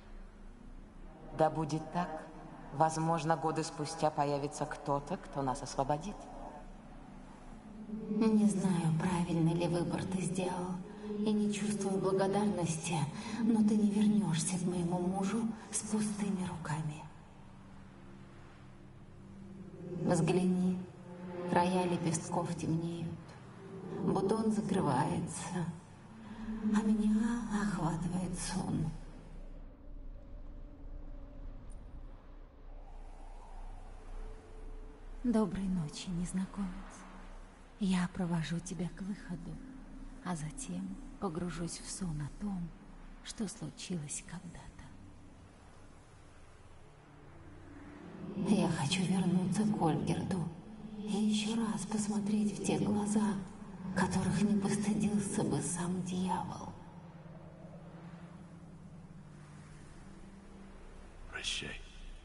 Да будет так. Возможно, годы спустя появится кто-то, кто нас освободит. Не знаю, правильный ли выбор ты сделал, и не чувствую благодарности, но ты не вернешься к моему мужу с пустыми руками. Взгляни, края лепестков темнеют, бутон закрывается, а меня охватывает сон. Доброй ночи, незнакомец. Я провожу тебя к выходу, а затем погружусь в сон о том, что случилось когда-то. Я хочу вернуться к Ольгерду и еще раз посмотреть в те глаза, которых не постыдился бы сам дьявол. Прощай.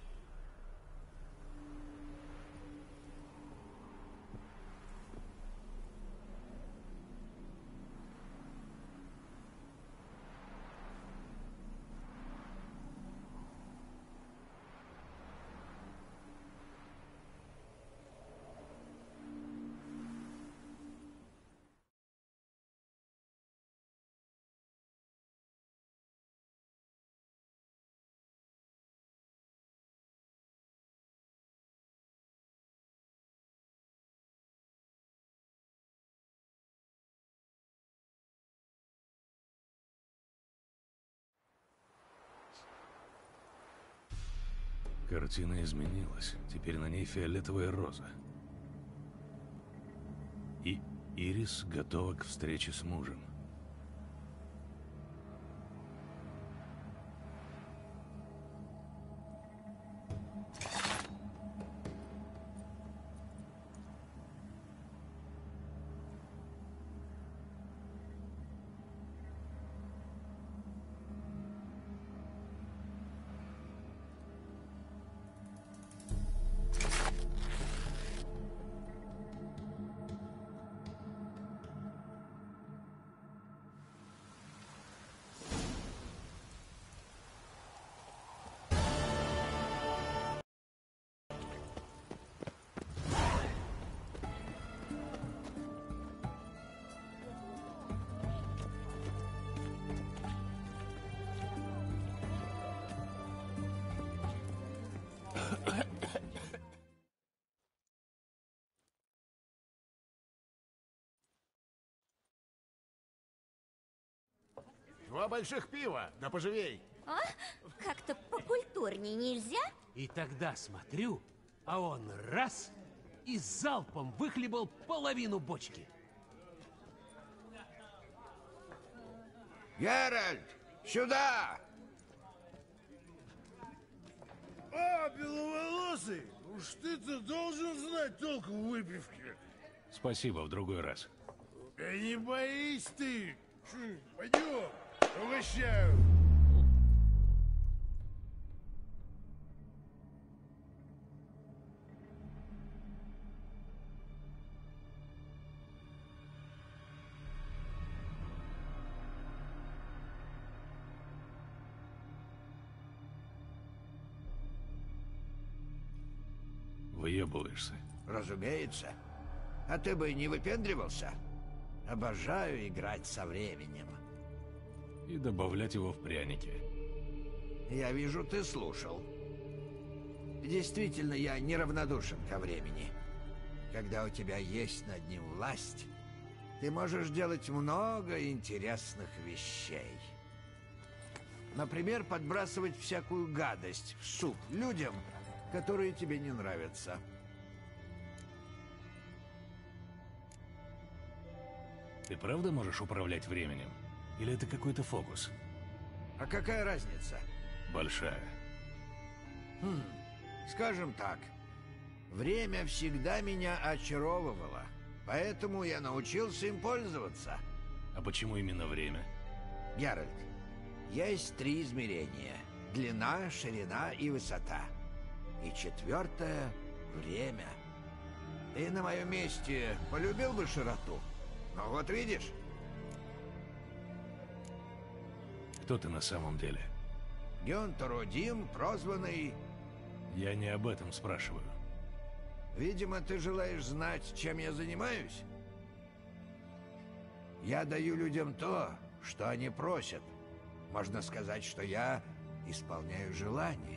Картина изменилась. Теперь на ней фиолетовая роза. И Ирис готова к встрече с мужем. Два больших пива, да поживей. А? Как-то покультурней нельзя? И тогда смотрю, а он раз и залпом выхлебал половину бочки. Геральт, сюда! А, беловолосый, уж ты-то должен знать толк в выпивке. Спасибо, в другой раз. Да не боись ты. Чу, пойдем, угощаю. Выебываешься. Разумеется. А ты бы не выпендривался? Обожаю играть со временем. И добавлять его в пряники. Я вижу, ты слушал. Действительно, я неравнодушен ко времени. Когда у тебя есть над ним власть, ты можешь делать много интересных вещей. Например, подбрасывать всякую гадость в суп людям, которые тебе не нравятся. Ты правда можешь управлять временем? Или это какой-то фокус? А какая разница? Большая. Хм, скажем так, время всегда меня очаровывало, поэтому я научился им пользоваться. А почему именно время? Геральт, есть три измерения: длина, ширина и высота. И четвертое — время. Ты на моем месте полюбил бы широту? Ну вот видишь. Кто ты на самом деле? Гюнтер Одим, прозванный... Я не об этом спрашиваю. Видимо, ты желаешь знать, чем я занимаюсь? Я даю людям то, что они просят. Можно сказать, что я исполняю желания.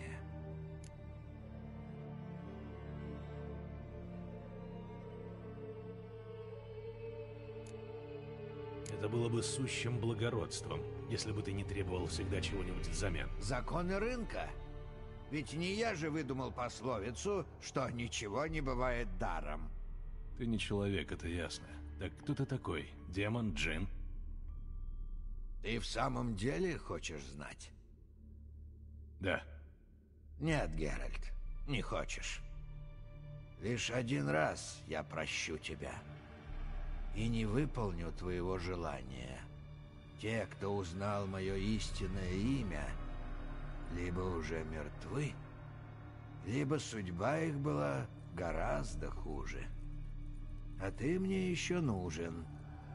Это было бы сущим благородством, если бы ты не требовал всегда чего-нибудь взамен. Законы рынка. Ведь не я же выдумал пословицу, что ничего не бывает даром. Ты не человек, это ясно. Так кто ты такой? Демон, джин? Ты в самом деле хочешь знать? Да. Нет, Геральт, не хочешь. Лишь один раз я прощу тебя. И не выполню твоего желания. Те, кто узнал мое истинное имя, либо уже мертвы, либо судьба их была гораздо хуже. А ты мне еще нужен.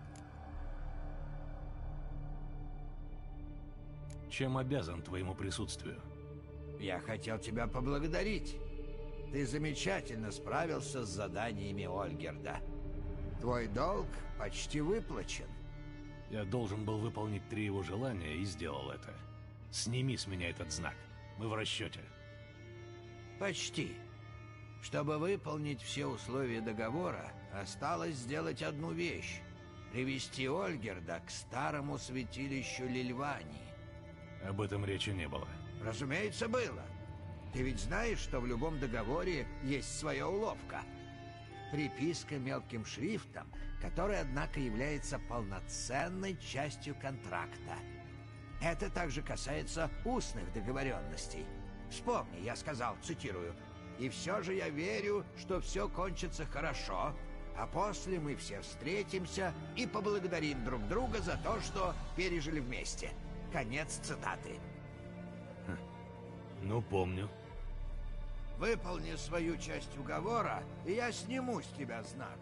Чем обязан твоему присутствию? Я хотел тебя поблагодарить. Ты замечательно справился с заданиями Ольгерда. Твой долг почти выплачен. Я должен был выполнить три его желания и сделал это. Сними с меня этот знак. Мы в расчете. Почти. Чтобы выполнить все условия договора, осталось сделать одну вещь. Привести Ольгерда к старому святилищу Лильвании. Об этом речи не было. Разумеется, было. Ты ведь знаешь, что в любом договоре есть своя уловка. Приписка мелким шрифтом, которая, однако, является полноценной частью контракта. Это также касается устных договоренностей. Вспомни, я сказал, цитирую, «И все же я верю, что все кончится хорошо, а после мы все встретимся и поблагодарим друг друга за то, что пережили вместе». Конец цитаты. Хм. Ну, помню. Выполни свою часть уговора, и я сниму с тебя знак.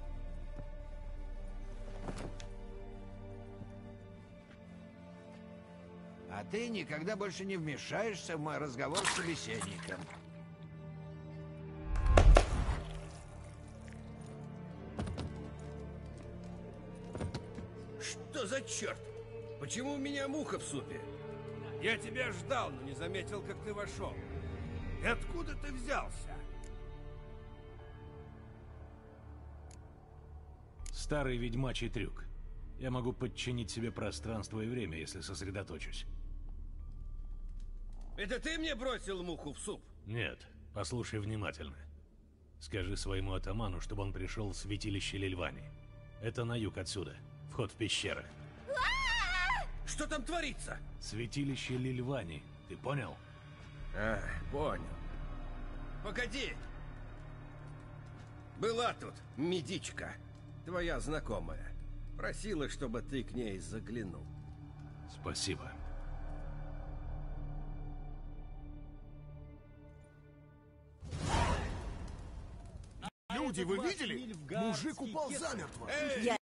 А ты никогда больше не вмешаешься в мой разговор с собеседником. Что за черт? Почему у меня муха в супе? Я тебя ждал, но не заметил, как ты вошел. И откуда ты взялся? Старый ведьмачий трюк. Я могу подчинить себе пространство и время, если сосредоточусь. Это ты мне бросил муху в суп? Нет, послушай внимательно. Скажи своему атаману, чтобы он пришел в святилище Лильвани. Это на юг отсюда. Вход в пещеры. Что там творится? Святилище Лильвани. Ты понял? А, понял. Погоди. Была тут медичка, твоя знакомая. Просила, чтобы ты к ней заглянул. Спасибо. Люди, вы видели? Мужик упал замертво. Эй!